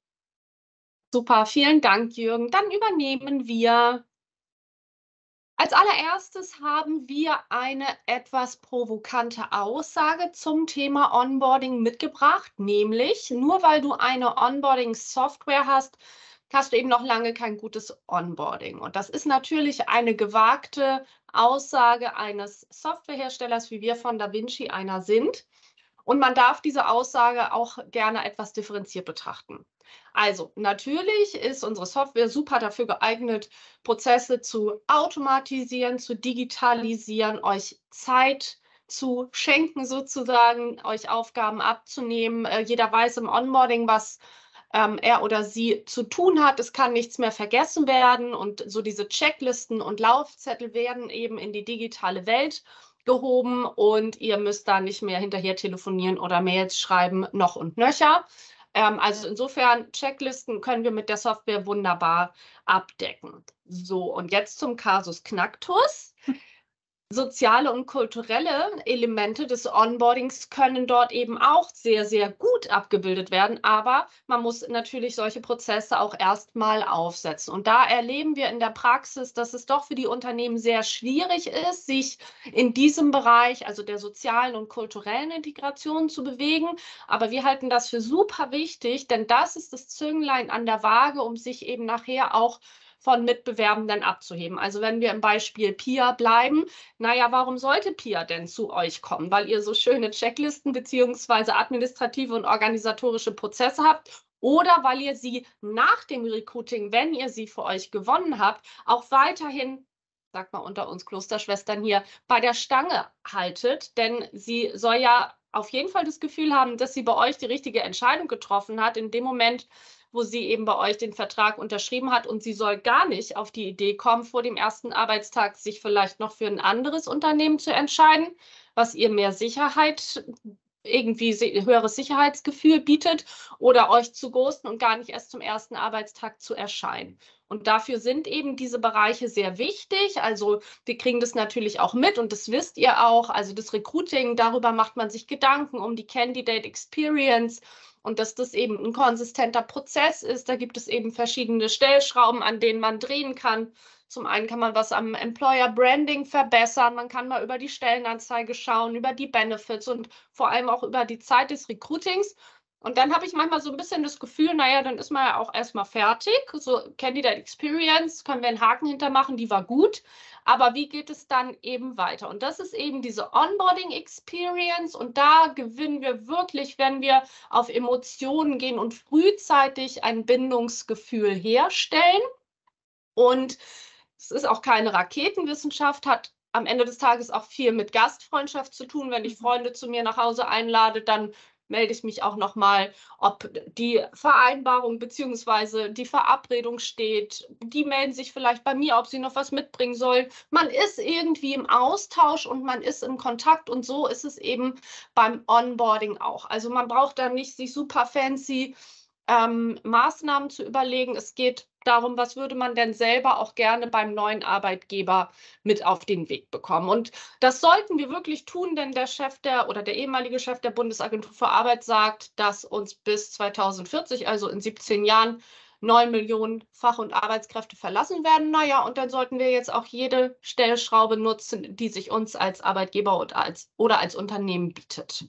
Super, vielen Dank, Jürgen. Dann übernehmen wir. Als allererstes haben wir eine etwas provokante Aussage zum Thema Onboarding mitgebracht, nämlich nur weil du eine Onboarding-Software hast, hast du eben noch lange kein gutes Onboarding. Und das ist natürlich eine gewagte Aussage eines Softwareherstellers, wie wir von DaVinci einer sind. Und man darf diese Aussage auch gerne etwas differenziert betrachten. Also natürlich ist unsere Software super dafür geeignet, Prozesse zu automatisieren, zu digitalisieren, euch Zeit zu schenken sozusagen, euch Aufgaben abzunehmen. Äh, jeder weiß im Onboarding, was ähm, er oder sie zu tun hat. Es kann nichts mehr vergessen werden und so diese Checklisten und Laufzettel werden eben in die digitale Welt gehoben und ihr müsst da nicht mehr hinterher telefonieren oder Mails schreiben, noch und nöcher. Ähm, also insofern, Checklisten können wir mit der Software wunderbar abdecken. So, und jetzt zum Kasus Knacktus. Soziale und kulturelle Elemente des Onboardings können dort eben auch sehr, sehr gut abgebildet werden, aber man muss natürlich solche Prozesse auch erstmal aufsetzen. Und da erleben wir in der Praxis, dass es doch für die Unternehmen sehr schwierig ist, sich in diesem Bereich, also der sozialen und kulturellen Integration, zu bewegen. Aber wir halten das für super wichtig, denn das ist das Zünglein an der Waage, um sich eben nachher auch von Mitbewerbenden abzuheben. Also wenn wir im Beispiel Pia bleiben, naja, warum sollte Pia denn zu euch kommen? Weil ihr so schöne Checklisten beziehungsweise administrative und organisatorische Prozesse habt oder weil ihr sie nach dem Recruiting, wenn ihr sie für euch gewonnen habt, auch weiterhin, sag mal unter uns Klosterschwestern hier, bei der Stange haltet, denn sie soll ja auf jeden Fall das Gefühl haben, dass sie bei euch die richtige Entscheidung getroffen hat in dem Moment, wo sie eben bei euch den Vertrag unterschrieben hat und sie soll gar nicht auf die Idee kommen, vor dem ersten Arbeitstag sich vielleicht noch für ein anderes Unternehmen zu entscheiden, was ihr mehr Sicherheit, irgendwie höheres Sicherheitsgefühl bietet oder euch zu ghosten und gar nicht erst zum ersten Arbeitstag zu erscheinen. Und dafür sind eben diese Bereiche sehr wichtig. Also wir kriegen das natürlich auch mit und das wisst ihr auch. Also das Recruiting, darüber macht man sich Gedanken um die Candidate Experience und dass das eben ein konsistenter Prozess ist. Da gibt es eben verschiedene Stellschrauben, an denen man drehen kann. Zum einen kann man was am Employer Branding verbessern, man kann mal über die Stellenanzeige schauen, über die Benefits und vor allem auch über die Zeit des Recruitings. Und dann habe ich manchmal so ein bisschen das Gefühl, naja, dann ist man ja auch erstmal fertig. So Candidate Experience können wir einen Haken hintermachen, die war gut. Aber wie geht es dann eben weiter? Und das ist eben diese Onboarding Experience. Und da gewinnen wir wirklich, wenn wir auf Emotionen gehen und frühzeitig ein Bindungsgefühl herstellen. Und es ist auch keine Raketenwissenschaft, hat am Ende des Tages auch viel mit Gastfreundschaft zu tun. Wenn ich Freunde zu mir nach Hause einlade, dann melde ich mich auch nochmal, ob die Vereinbarung bzw. die Verabredung steht. Die melden sich vielleicht bei mir, ob sie noch was mitbringen sollen. Man ist irgendwie im Austausch und man ist im Kontakt und so ist es eben beim Onboarding auch. Also man braucht da nicht sich super fancy ähm, Maßnahmen zu überlegen. Es geht darum, was würde man denn selber auch gerne beim neuen Arbeitgeber mit auf den Weg bekommen. Und das sollten wir wirklich tun, denn der Chef der oder der ehemalige Chef der Bundesagentur für Arbeit sagt, dass uns bis zweitausendvierzig, also in siebzehn Jahren, neun Millionen Fach- und Arbeitskräfte verlassen werden. Naja, und dann sollten wir jetzt auch jede Stellschraube nutzen, die sich uns als Arbeitgeber oder als, oder als Unternehmen bietet.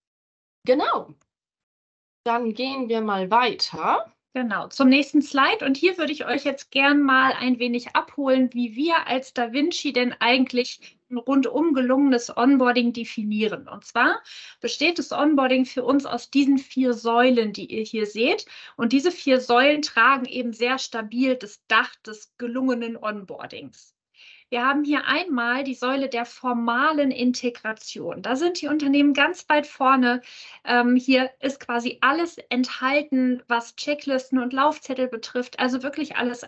Genau. Dann gehen wir mal weiter. Genau, zum nächsten Slide. Und hier würde ich euch jetzt gern mal ein wenig abholen, wie wir als DaVinci denn eigentlich ein rundum gelungenes Onboarding definieren. Und zwar besteht das Onboarding für uns aus diesen vier Säulen, die ihr hier seht. Und diese vier Säulen tragen eben sehr stabil das Dach des gelungenen Onboardings. Wir haben hier einmal die Säule der formalen Integration. Da sind die Unternehmen ganz weit vorne. Ähm, hier ist quasi alles enthalten, was Checklisten und Laufzettel betrifft. Also wirklich alles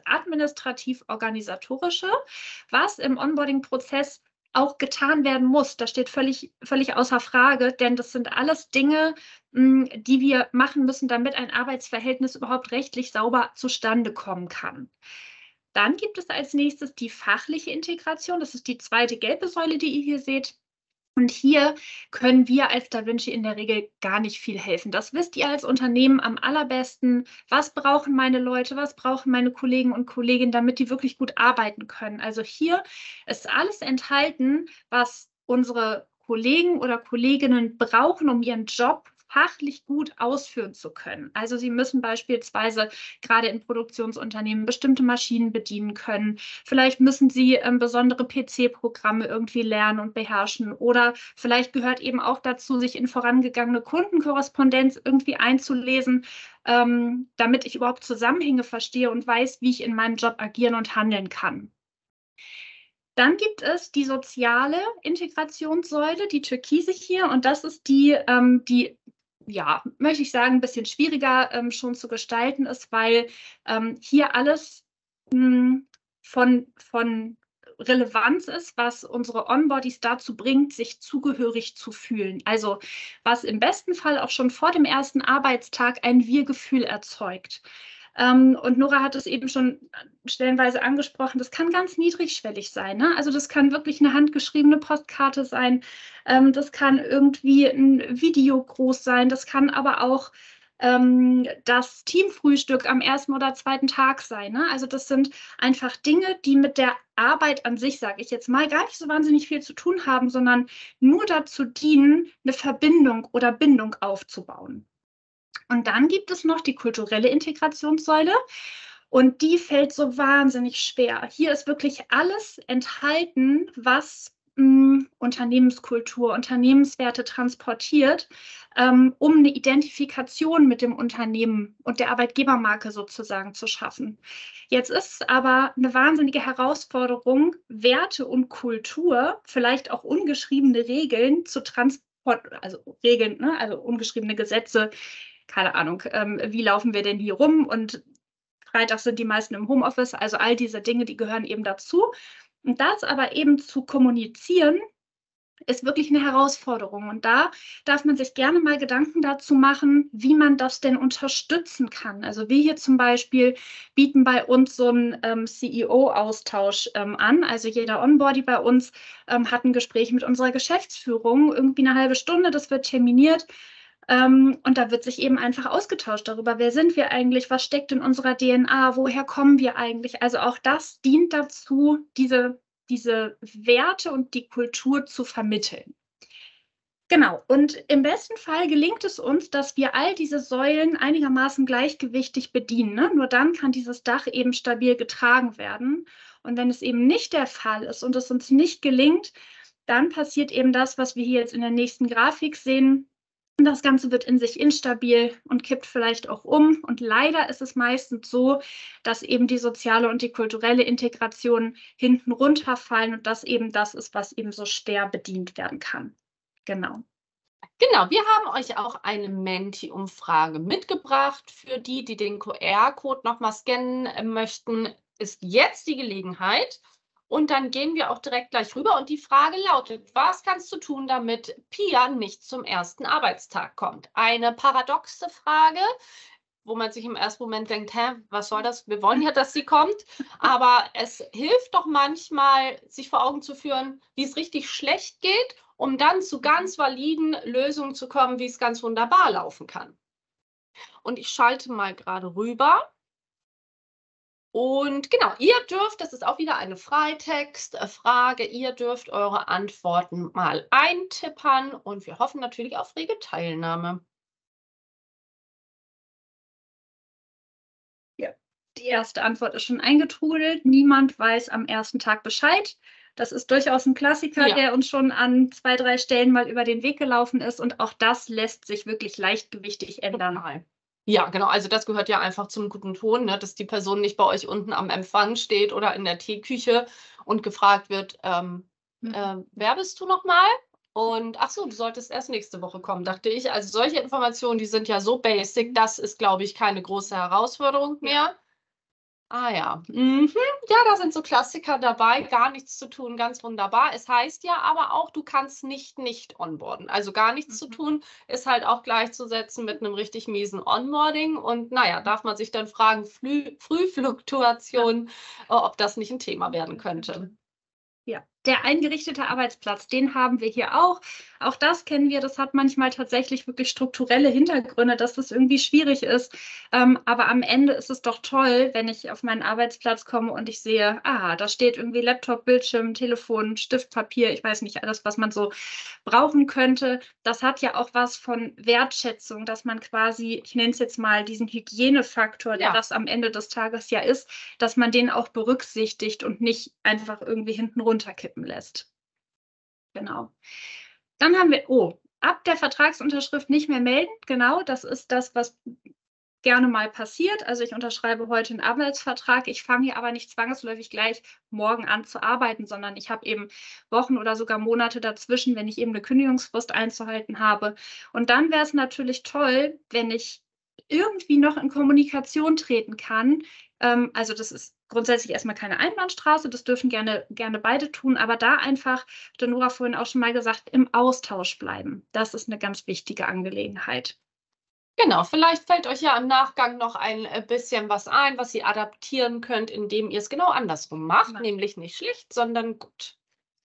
administrativ-organisatorische, was im Onboarding-Prozess auch getan werden muss. Das steht völlig, völlig außer Frage, denn das sind alles Dinge, mh, die wir machen müssen, damit ein Arbeitsverhältnis überhaupt rechtlich sauber zustande kommen kann. Dann gibt es als nächstes die fachliche Integration. Das ist die zweite gelbe Säule, die ihr hier seht. Und hier können wir als DaVinci in der Regel gar nicht viel helfen. Das wisst ihr als Unternehmen am allerbesten. Was brauchen meine Leute, was brauchen meine Kollegen und Kolleginnen, damit die wirklich gut arbeiten können? Also hier ist alles enthalten, was unsere Kollegen oder Kolleginnen brauchen, um ihren Job fachlich gut ausführen zu können. Also sie müssen beispielsweise gerade in Produktionsunternehmen bestimmte Maschinen bedienen können. Vielleicht müssen sie ähm, besondere P C-Programme irgendwie lernen und beherrschen. Oder vielleicht gehört eben auch dazu, sich in vorangegangene Kundenkorrespondenz irgendwie einzulesen, ähm, damit ich überhaupt Zusammenhänge verstehe und weiß, wie ich in meinem Job agieren und handeln kann. Dann gibt es die soziale Integrationssäule, die türkise hier. Und das ist die, ähm, die ja, möchte ich sagen, ein bisschen schwieriger ähm, schon zu gestalten ist, weil ähm, hier alles mh, von, von Relevanz ist, was unsere Onboardies dazu bringt, sich zugehörig zu fühlen. Also was im besten Fall auch schon vor dem ersten Arbeitstag ein Wir-Gefühl erzeugt. Ähm, und Nora hat es eben schon stellenweise angesprochen, das kann ganz niedrigschwellig sein. Ne? Also das kann wirklich eine handgeschriebene Postkarte sein, ähm, das kann irgendwie ein Video groß sein, das kann aber auch ähm, das Teamfrühstück am ersten oder zweiten Tag sein. Ne? Also das sind einfach Dinge, die mit der Arbeit an sich, sage ich jetzt mal, gar nicht so wahnsinnig viel zu tun haben, sondern nur dazu dienen, eine Verbindung oder Bindung aufzubauen. Und dann gibt es noch die kulturelle Integrationssäule und die fällt so wahnsinnig schwer. Hier ist wirklich alles enthalten, was mh, Unternehmenskultur, Unternehmenswerte transportiert, ähm, um eine Identifikation mit dem Unternehmen und der Arbeitgebermarke sozusagen zu schaffen. Jetzt ist es aber eine wahnsinnige Herausforderung, Werte und Kultur, vielleicht auch ungeschriebene Regeln zu transportieren, also Regeln, ne, also ungeschriebene Gesetze, keine Ahnung, ähm, wie laufen wir denn hier rum? Und Freitags sind die meisten im Homeoffice, also all diese Dinge, die gehören eben dazu. Und das aber eben zu kommunizieren, ist wirklich eine Herausforderung. Und da darf man sich gerne mal Gedanken dazu machen, wie man das denn unterstützen kann. Also wir hier zum Beispiel bieten bei uns so einen ähm, C E O-Austausch ähm, an. Also jeder Onboardee bei uns ähm, hat ein Gespräch mit unserer Geschäftsführung, irgendwie eine halbe Stunde, das wird terminiert. Ähm, und da wird sich eben einfach ausgetauscht darüber, wer sind wir eigentlich, was steckt in unserer D N A, woher kommen wir eigentlich. Also auch das dient dazu, diese diese Werte und die Kultur zu vermitteln. Genau, und im besten Fall gelingt es uns, dass wir all diese Säulen einigermaßen gleichgewichtig bedienen. Ne? Nur dann kann dieses Dach eben stabil getragen werden. Und wenn es eben nicht der Fall ist und es uns nicht gelingt, dann passiert eben das, was wir hier jetzt in der nächsten Grafik sehen. Das Ganze wird in sich instabil und kippt vielleicht auch um. Und leider ist es meistens so, dass eben die soziale und die kulturelle Integration hinten runterfallen und das eben das ist, was eben so schwer bedient werden kann. Genau. Genau, wir haben euch auch eine Menti-Umfrage mitgebracht. Für die, die den Q R-Code nochmal scannen möchten, ist jetzt die Gelegenheit. Und dann gehen wir auch direkt gleich rüber. Und die Frage lautet, was kannst du tun, damit Pia nicht zum ersten Arbeitstag kommt? Eine paradoxe Frage, wo man sich im ersten Moment denkt, hä, was soll das? Wir wollen ja, dass sie kommt. Aber es hilft doch manchmal, sich vor Augen zu führen, wie es richtig schlecht geht, um dann zu ganz validen Lösungen zu kommen, wie es ganz wunderbar laufen kann. Und ich schalte mal gerade rüber. Und genau, ihr dürft, das ist auch wieder eine Freitextfrage, ihr dürft eure Antworten mal eintippern und wir hoffen natürlich auf rege Teilnahme. Ja, die erste Antwort ist schon eingetrudelt. Niemand weiß am ersten Tag Bescheid. Das ist durchaus ein Klassiker, ja, der uns schon an zwei, drei Stellen mal über den Weg gelaufen ist. Und auch das lässt sich wirklich leichtgewichtig ändern. Total. Ja, genau. Also das gehört ja einfach zum guten Ton, ne, dass die Person nicht bei euch unten am Empfang steht oder in der Teeküche und gefragt wird, ähm, mhm. äh, wer bist du nochmal? Und ach so, du solltest erst nächste Woche kommen, dachte ich. Also solche Informationen, die sind ja so basic, das ist, glaube ich, keine große Herausforderung mehr. Ja. Ah ja, mhm. Ja, da sind so Klassiker dabei, gar nichts zu tun, ganz wunderbar. Es heißt ja aber auch, du kannst nicht nicht onboarden. Also gar nichts mhm. zu tun ist halt auch gleichzusetzen mit einem richtig miesen Onboarding. Und naja, darf man sich dann fragen, Früh Frühfluktuation, ja. ob das nicht ein Thema werden könnte. Ja, der eingerichtete Arbeitsplatz, den haben wir hier auch. Auch das kennen wir, das hat manchmal tatsächlich wirklich strukturelle Hintergründe, dass das irgendwie schwierig ist. Ähm, aber am Ende ist es doch toll, wenn ich auf meinen Arbeitsplatz komme und ich sehe, ah, da steht irgendwie Laptop, Bildschirm, Telefon, Stift, Papier, ich weiß nicht, alles, was man so brauchen könnte. Das hat ja auch was von Wertschätzung, dass man quasi, ich nenne es jetzt mal diesen Hygienefaktor, der ja. das am Ende des Tages ja ist, dass man den auch berücksichtigt und nicht einfach irgendwie hinten runterkippen lässt. Genau. Dann haben wir, oh, ab der Vertragsunterschrift nicht mehr melden. Genau, das ist das, was gerne mal passiert. Also ich unterschreibe heute einen Arbeitsvertrag. Ich fange hier aber nicht zwangsläufig gleich morgen an zu arbeiten, sondern ich habe eben Wochen oder sogar Monate dazwischen, wenn ich eben eine Kündigungsfrist einzuhalten habe. Und dann wäre es natürlich toll, wenn ich irgendwie noch in Kommunikation treten kann. Ähm, also das ist grundsätzlich erstmal keine Einbahnstraße, das dürfen gerne, gerne beide tun, aber da einfach, hat Nora vorhin auch schon mal gesagt, im Austausch bleiben. Das ist eine ganz wichtige Angelegenheit. Genau, vielleicht fällt euch ja im Nachgang noch ein bisschen was ein, was ihr adaptieren könnt, indem ihr es genau andersrum macht, ja. nämlich nicht schlecht, sondern gut.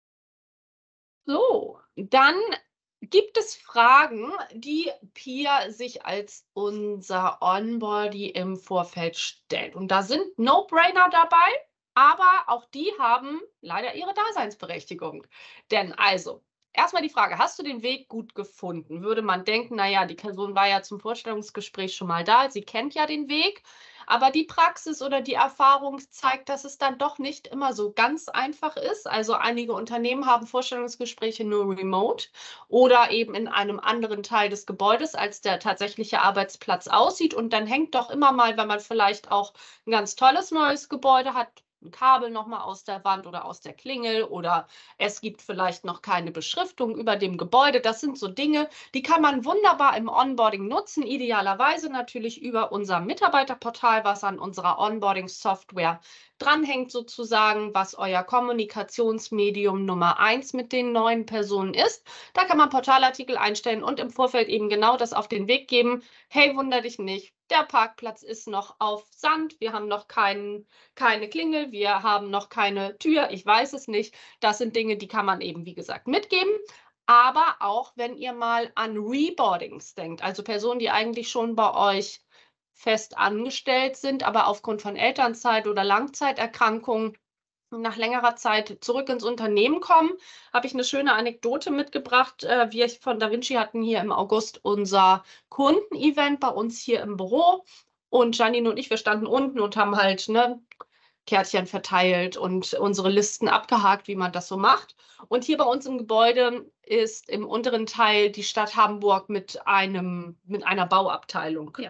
So, dann gibt es Fragen, die Pia sich als unser Onboardee im Vorfeld stellt. Und da sind No-Brainer dabei, aber auch die haben leider ihre Daseinsberechtigung. Denn also, erstmal die Frage, hast du den Weg gut gefunden? Würde man denken, naja, die Person war ja zum Vorstellungsgespräch schon mal da, sie kennt ja den Weg. Aber die Praxis oder die Erfahrung zeigt, dass es dann doch nicht immer so ganz einfach ist. Also einige Unternehmen haben Vorstellungsgespräche nur remote oder eben in einem anderen Teil des Gebäudes, als der tatsächliche Arbeitsplatz aussieht. Und dann hängt doch immer mal, wenn man vielleicht auch ein ganz tolles neues Gebäude hat, ein Kabel nochmal aus der Wand oder aus der Klingel oder es gibt vielleicht noch keine Beschriftung über dem Gebäude. Das sind so Dinge, die kann man wunderbar im Onboarding nutzen, idealerweise natürlich über unser Mitarbeiterportal, was an unserer Onboarding-Software dranhängt sozusagen, was euer Kommunikationsmedium Nummer eins mit den neuen Personen ist. Da kann man Portalartikel einstellen und im Vorfeld eben genau das auf den Weg geben. Hey, wunder dich nicht, der Parkplatz ist noch auf Sand, wir haben noch keinen, keine Klingel, wir haben noch keine Tür, ich weiß es nicht. Das sind Dinge, die kann man eben, wie gesagt, mitgeben. Aber auch, wenn ihr mal an Reboardings denkt, also Personen, die eigentlich schon bei euch fest angestellt sind, aber aufgrund von Elternzeit oder Langzeiterkrankungen nach längerer Zeit zurück ins Unternehmen kommen, habe ich eine schöne Anekdote mitgebracht. Wir von DaVinci hatten hier im August unser Kundenevent bei uns hier im Büro und Janine und ich, wir standen unten und haben halt ne, Kärtchen verteilt und unsere Listen abgehakt, wie man das so macht. Und hier bei uns im Gebäude ist im unteren Teil die Stadt Hamburg mit, einem, mit einer Bauabteilung. Ja.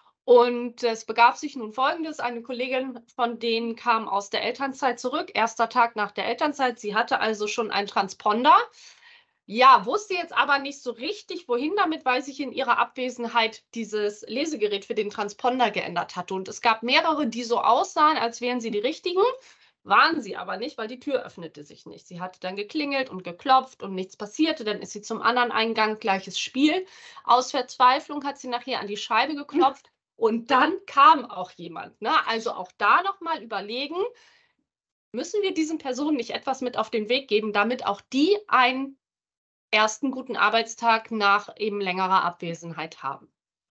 Und es begab sich nun Folgendes. Eine Kollegin von denen kam aus der Elternzeit zurück, erster Tag nach der Elternzeit. Sie hatte also schon einen Transponder. Ja, wusste jetzt aber nicht so richtig, wohin damit, weil sich in ihrer Abwesenheit dieses Lesegerät für den Transponder geändert hatte. Und es gab mehrere, die so aussahen, als wären sie die richtigen. Waren sie aber nicht, weil die Tür öffnete sich nicht. Sie hatte dann geklingelt und geklopft und nichts passierte. Dann ist sie zum anderen Eingang, gleiches Spiel. Aus Verzweiflung hat sie nachher an die Scheibe geklopft. Und dann kam auch jemand. Ne? Also auch da nochmal überlegen, müssen wir diesen Personen nicht etwas mit auf den Weg geben, damit auch die einen ersten guten Arbeitstag nach eben längerer Abwesenheit haben.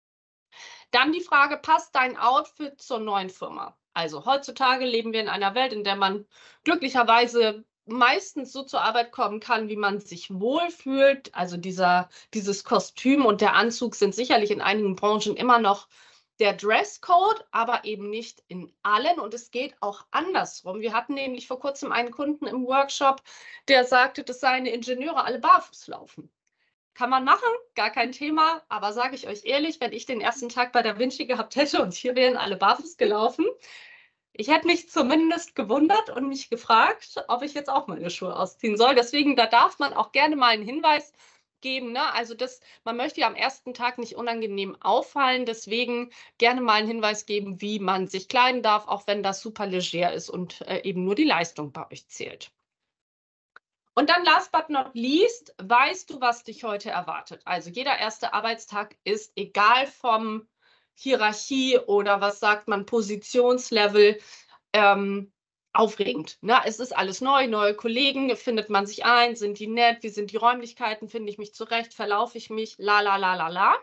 Dann die Frage, passt dein Outfit zur neuen Firma? Also heutzutage leben wir in einer Welt, in der man glücklicherweise meistens so zur Arbeit kommen kann, wie man sich wohlfühlt. Also dieser, dieses Kostüm und der Anzug sind sicherlich in einigen Branchen immer noch der Dresscode, aber eben nicht in allen und es geht auch andersrum. Wir hatten nämlich vor kurzem einen Kunden im Workshop, der sagte, dass seine Ingenieure alle barfuß laufen. Kann man machen, gar kein Thema, aber sage ich euch ehrlich, wenn ich den ersten Tag bei DaVinci gehabt hätte und hier wären alle barfuß gelaufen, ich hätte mich zumindest gewundert und mich gefragt, ob ich jetzt auch meine Schuhe ausziehen soll. Deswegen, da darf man auch gerne mal einen Hinweis geben. Ne? Also das, man möchte ja am ersten Tag nicht unangenehm auffallen, deswegen gerne mal einen Hinweis geben, wie man sich kleiden darf, auch wenn das super leger ist und äh, eben nur die Leistung bei euch zählt. Und dann last but not least, weißt du, was dich heute erwartet? Also jeder erste Arbeitstag ist, egal vom Hierarchie oder was sagt man, Positionslevel, ähm, aufregend. Ne? Es ist alles neu, neue Kollegen, findet man sich ein, sind die nett, wie sind die Räumlichkeiten, finde ich mich zurecht, verlaufe ich mich, la la la la la.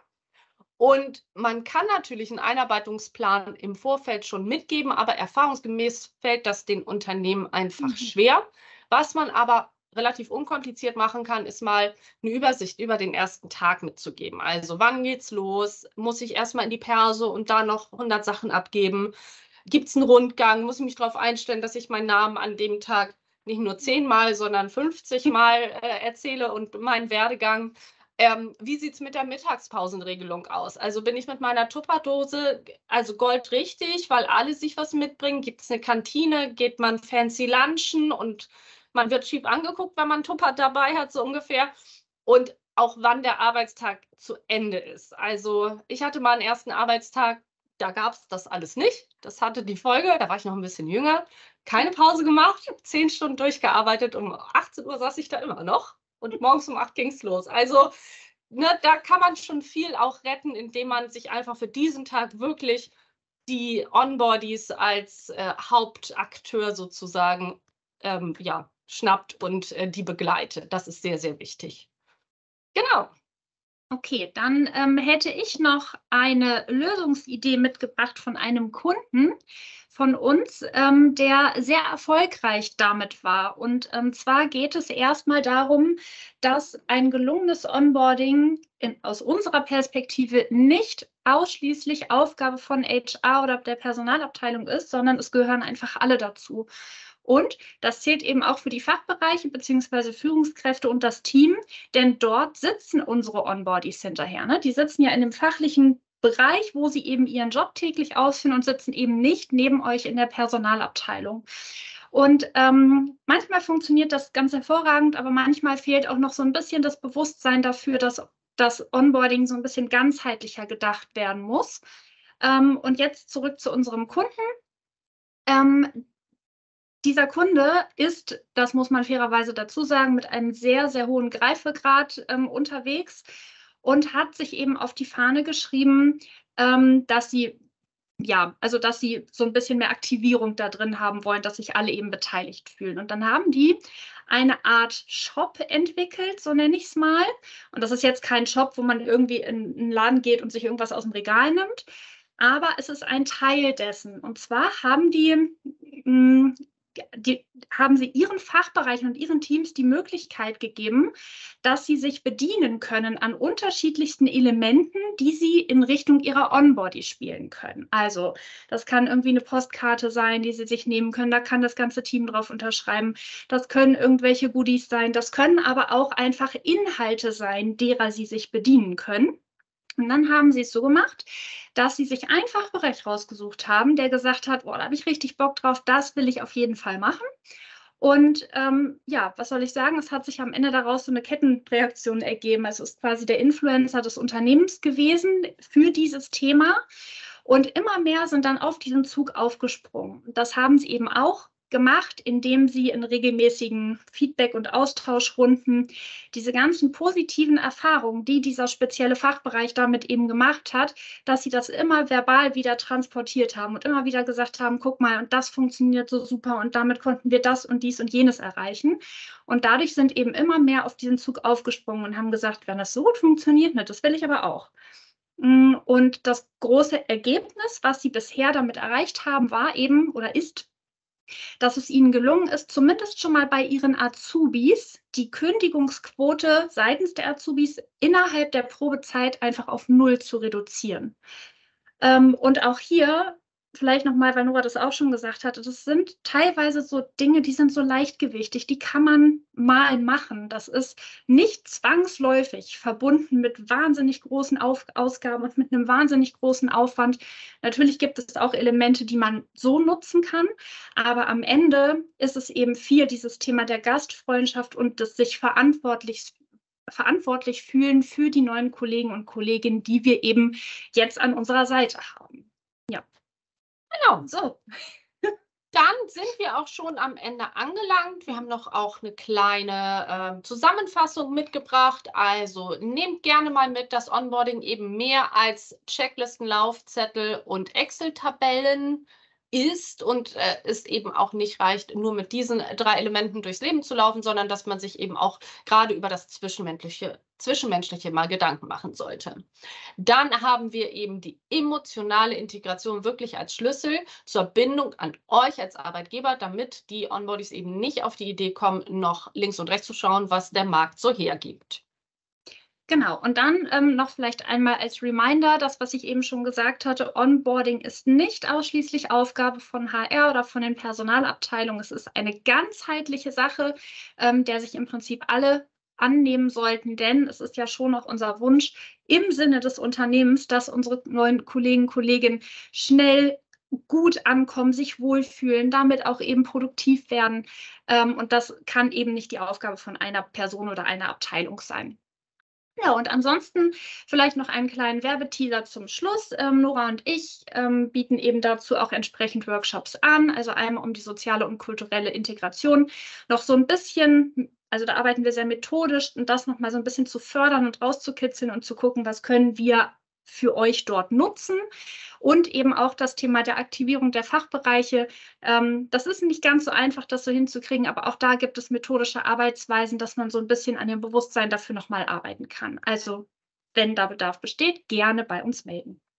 Und man kann natürlich einen Einarbeitungsplan im Vorfeld schon mitgeben, aber erfahrungsgemäß fällt das den Unternehmen einfach mhm. schwer. Was man aber relativ unkompliziert machen kann, ist mal eine Übersicht über den ersten Tag mitzugeben. Also wann geht's los? Muss ich erstmal in die Perso und da noch hundert Sachen abgeben? Gibt es einen Rundgang? Muss ich mich darauf einstellen, dass ich meinen Namen an dem Tag nicht nur zehnmal, sondern fünfzig Mal äh, erzähle und meinen Werdegang? Ähm, wie sieht es mit der Mittagspausenregelung aus? Also bin ich mit meiner Tupperdose, also goldrichtig, weil alle sich was mitbringen? Gibt es eine Kantine? Geht man fancy lunchen und man wird schief angeguckt, wenn man Tupper dabei hat, so ungefähr? Und auch wann der Arbeitstag zu Ende ist. Also ich hatte mal einen ersten Arbeitstag, da gab es das alles nicht. Das hatte die Folge, da war ich noch ein bisschen jünger, keine Pause gemacht, zehn Stunden durchgearbeitet, um achtzehn Uhr saß ich da immer noch und morgens um acht ging es los. Also ne, da kann man schon viel auch retten, indem man sich einfach für diesen Tag wirklich die Onboardies als äh, Hauptakteur sozusagen ähm, ja, schnappt und äh, die begleitet. Das ist sehr, sehr wichtig. Genau. Okay, dann ähm, hätte ich noch eine Lösungsidee mitgebracht von einem Kunden von uns, ähm, der sehr erfolgreich damit war. Und ähm, zwar geht es erstmal darum, dass ein gelungenes Onboarding in, aus unserer Perspektive nicht ausschließlich Aufgabe von H R oder der Personalabteilung ist, sondern es gehören einfach alle dazu. Und das zählt eben auch für die Fachbereiche bzw. Führungskräfte und das Team, denn dort sitzen unsere Onboardies hinterher. Ne? Die sitzen ja in dem fachlichen Bereich, wo sie eben ihren Job täglich ausführen und sitzen eben nicht neben euch in der Personalabteilung. Und ähm, manchmal funktioniert das ganz hervorragend, aber manchmal fehlt auch noch so ein bisschen das Bewusstsein dafür, dass das Onboarding so ein bisschen ganzheitlicher gedacht werden muss. Ähm, und jetzt zurück zu unserem Kunden. Ähm, dieser Kunde ist, das muss man fairerweise dazu sagen, mit einem sehr, sehr hohen Greifegrad ähm, unterwegs und hat sich eben auf die Fahne geschrieben, ähm, dass sie ja, also dass sie so ein bisschen mehr Aktivierung da drin haben wollen, dass sich alle eben beteiligt fühlen. Und dann haben die eine Art Shop entwickelt, so nenne ich es mal. Und das ist jetzt kein Shop, wo man irgendwie in einen Laden geht und sich irgendwas aus dem Regal nimmt, aber es ist ein Teil dessen. Und zwar haben die, mh, die haben sie ihren Fachbereichen und ihren Teams die Möglichkeit gegeben, dass sie sich bedienen können an unterschiedlichsten Elementen, die sie in Richtung ihrer Onboarding spielen können. Also das kann irgendwie eine Postkarte sein, die sie sich nehmen können, da kann das ganze Team drauf unterschreiben, das können irgendwelche Goodies sein, das können aber auch einfach Inhalte sein, derer sie sich bedienen können. Und dann haben sie es so gemacht, dass sie sich einen Fachbereich rausgesucht haben, der gesagt hat, boah, da habe ich richtig Bock drauf, das will ich auf jeden Fall machen. Und ähm, ja, was soll ich sagen? Es hat sich am Ende daraus so eine Kettenreaktion ergeben. Es ist quasi der Influencer des Unternehmens gewesen für dieses Thema. Und immer mehr sind dann auf diesen Zug aufgesprungen. Das haben sie eben auch gemacht, indem sie in regelmäßigen Feedback- und Austauschrunden diese ganzen positiven Erfahrungen, die dieser spezielle Fachbereich damit eben gemacht hat, dass sie das immer verbal wieder transportiert haben und immer wieder gesagt haben, guck mal, und das funktioniert so super und damit konnten wir das und dies und jenes erreichen. Und dadurch sind eben immer mehr auf diesen Zug aufgesprungen und haben gesagt, wenn das so gut funktioniert, ne, das will ich aber auch. Und das große Ergebnis, was sie bisher damit erreicht haben, war eben oder ist, dass es ihnen gelungen ist, zumindest schon mal bei ihren Azubis die Kündigungsquote seitens der Azubis innerhalb der Probezeit einfach auf null zu reduzieren. Ähm, und auch hier, vielleicht nochmal, weil Nora das auch schon gesagt hatte, das sind teilweise so Dinge, die sind so leichtgewichtig, die kann man mal machen. Das ist nicht zwangsläufig verbunden mit wahnsinnig großen Auf- Ausgaben und mit einem wahnsinnig großen Aufwand. Natürlich gibt es auch Elemente, die man so nutzen kann, aber am Ende ist es eben viel dieses Thema der Gastfreundschaft und des sich verantwortlich verantwortlich fühlen für die neuen Kollegen und Kolleginnen, die wir eben jetzt an unserer Seite haben. Ja. Genau, so. Dann sind wir auch schon am Ende angelangt. Wir haben noch auch eine kleine äh, Zusammenfassung mitgebracht. Also nehmt gerne mal mit, dass Onboarding eben mehr als Checklisten, Laufzettel und Excel-Tabellen ist und äh, es eben auch nicht reicht, nur mit diesen drei Elementen durchs Leben zu laufen, sondern dass man sich eben auch gerade über das Zwischenmenschliche, Zwischenmenschliche mal Gedanken machen sollte. Dann haben wir eben die emotionale Integration wirklich als Schlüssel zur Bindung an euch als Arbeitgeber, damit die Onboardies eben nicht auf die Idee kommen, noch links und rechts zu schauen, was der Markt so hergibt. Genau, und dann ähm, noch vielleicht einmal als Reminder, das, was ich eben schon gesagt hatte, Onboarding ist nicht ausschließlich Aufgabe von H R oder von den Personalabteilungen. Es ist eine ganzheitliche Sache, ähm, der sich im Prinzip alle annehmen sollten, denn es ist ja schon auch unser Wunsch im Sinne des Unternehmens, dass unsere neuen Kollegen und Kolleginnen schnell gut ankommen, sich wohlfühlen, damit auch eben produktiv werden. Ähm, und das kann eben nicht die Aufgabe von einer Person oder einer Abteilung sein. Ja, und ansonsten vielleicht noch einen kleinen Werbeteaser zum Schluss. Ähm, Nora und ich ähm, bieten eben dazu auch entsprechend Workshops an, also einmal um die soziale und kulturelle Integration noch so ein bisschen, also da arbeiten wir sehr methodisch und das nochmal so ein bisschen zu fördern und rauszukitzeln und zu gucken, was können wir für euch dort nutzen. Und eben auch das Thema der Aktivierung der Fachbereiche. Ähm, das ist nicht ganz so einfach, das so hinzukriegen, aber auch da gibt es methodische Arbeitsweisen, dass man so ein bisschen an dem Bewusstsein dafür nochmal arbeiten kann. Also, wenn da Bedarf besteht, gerne bei uns melden.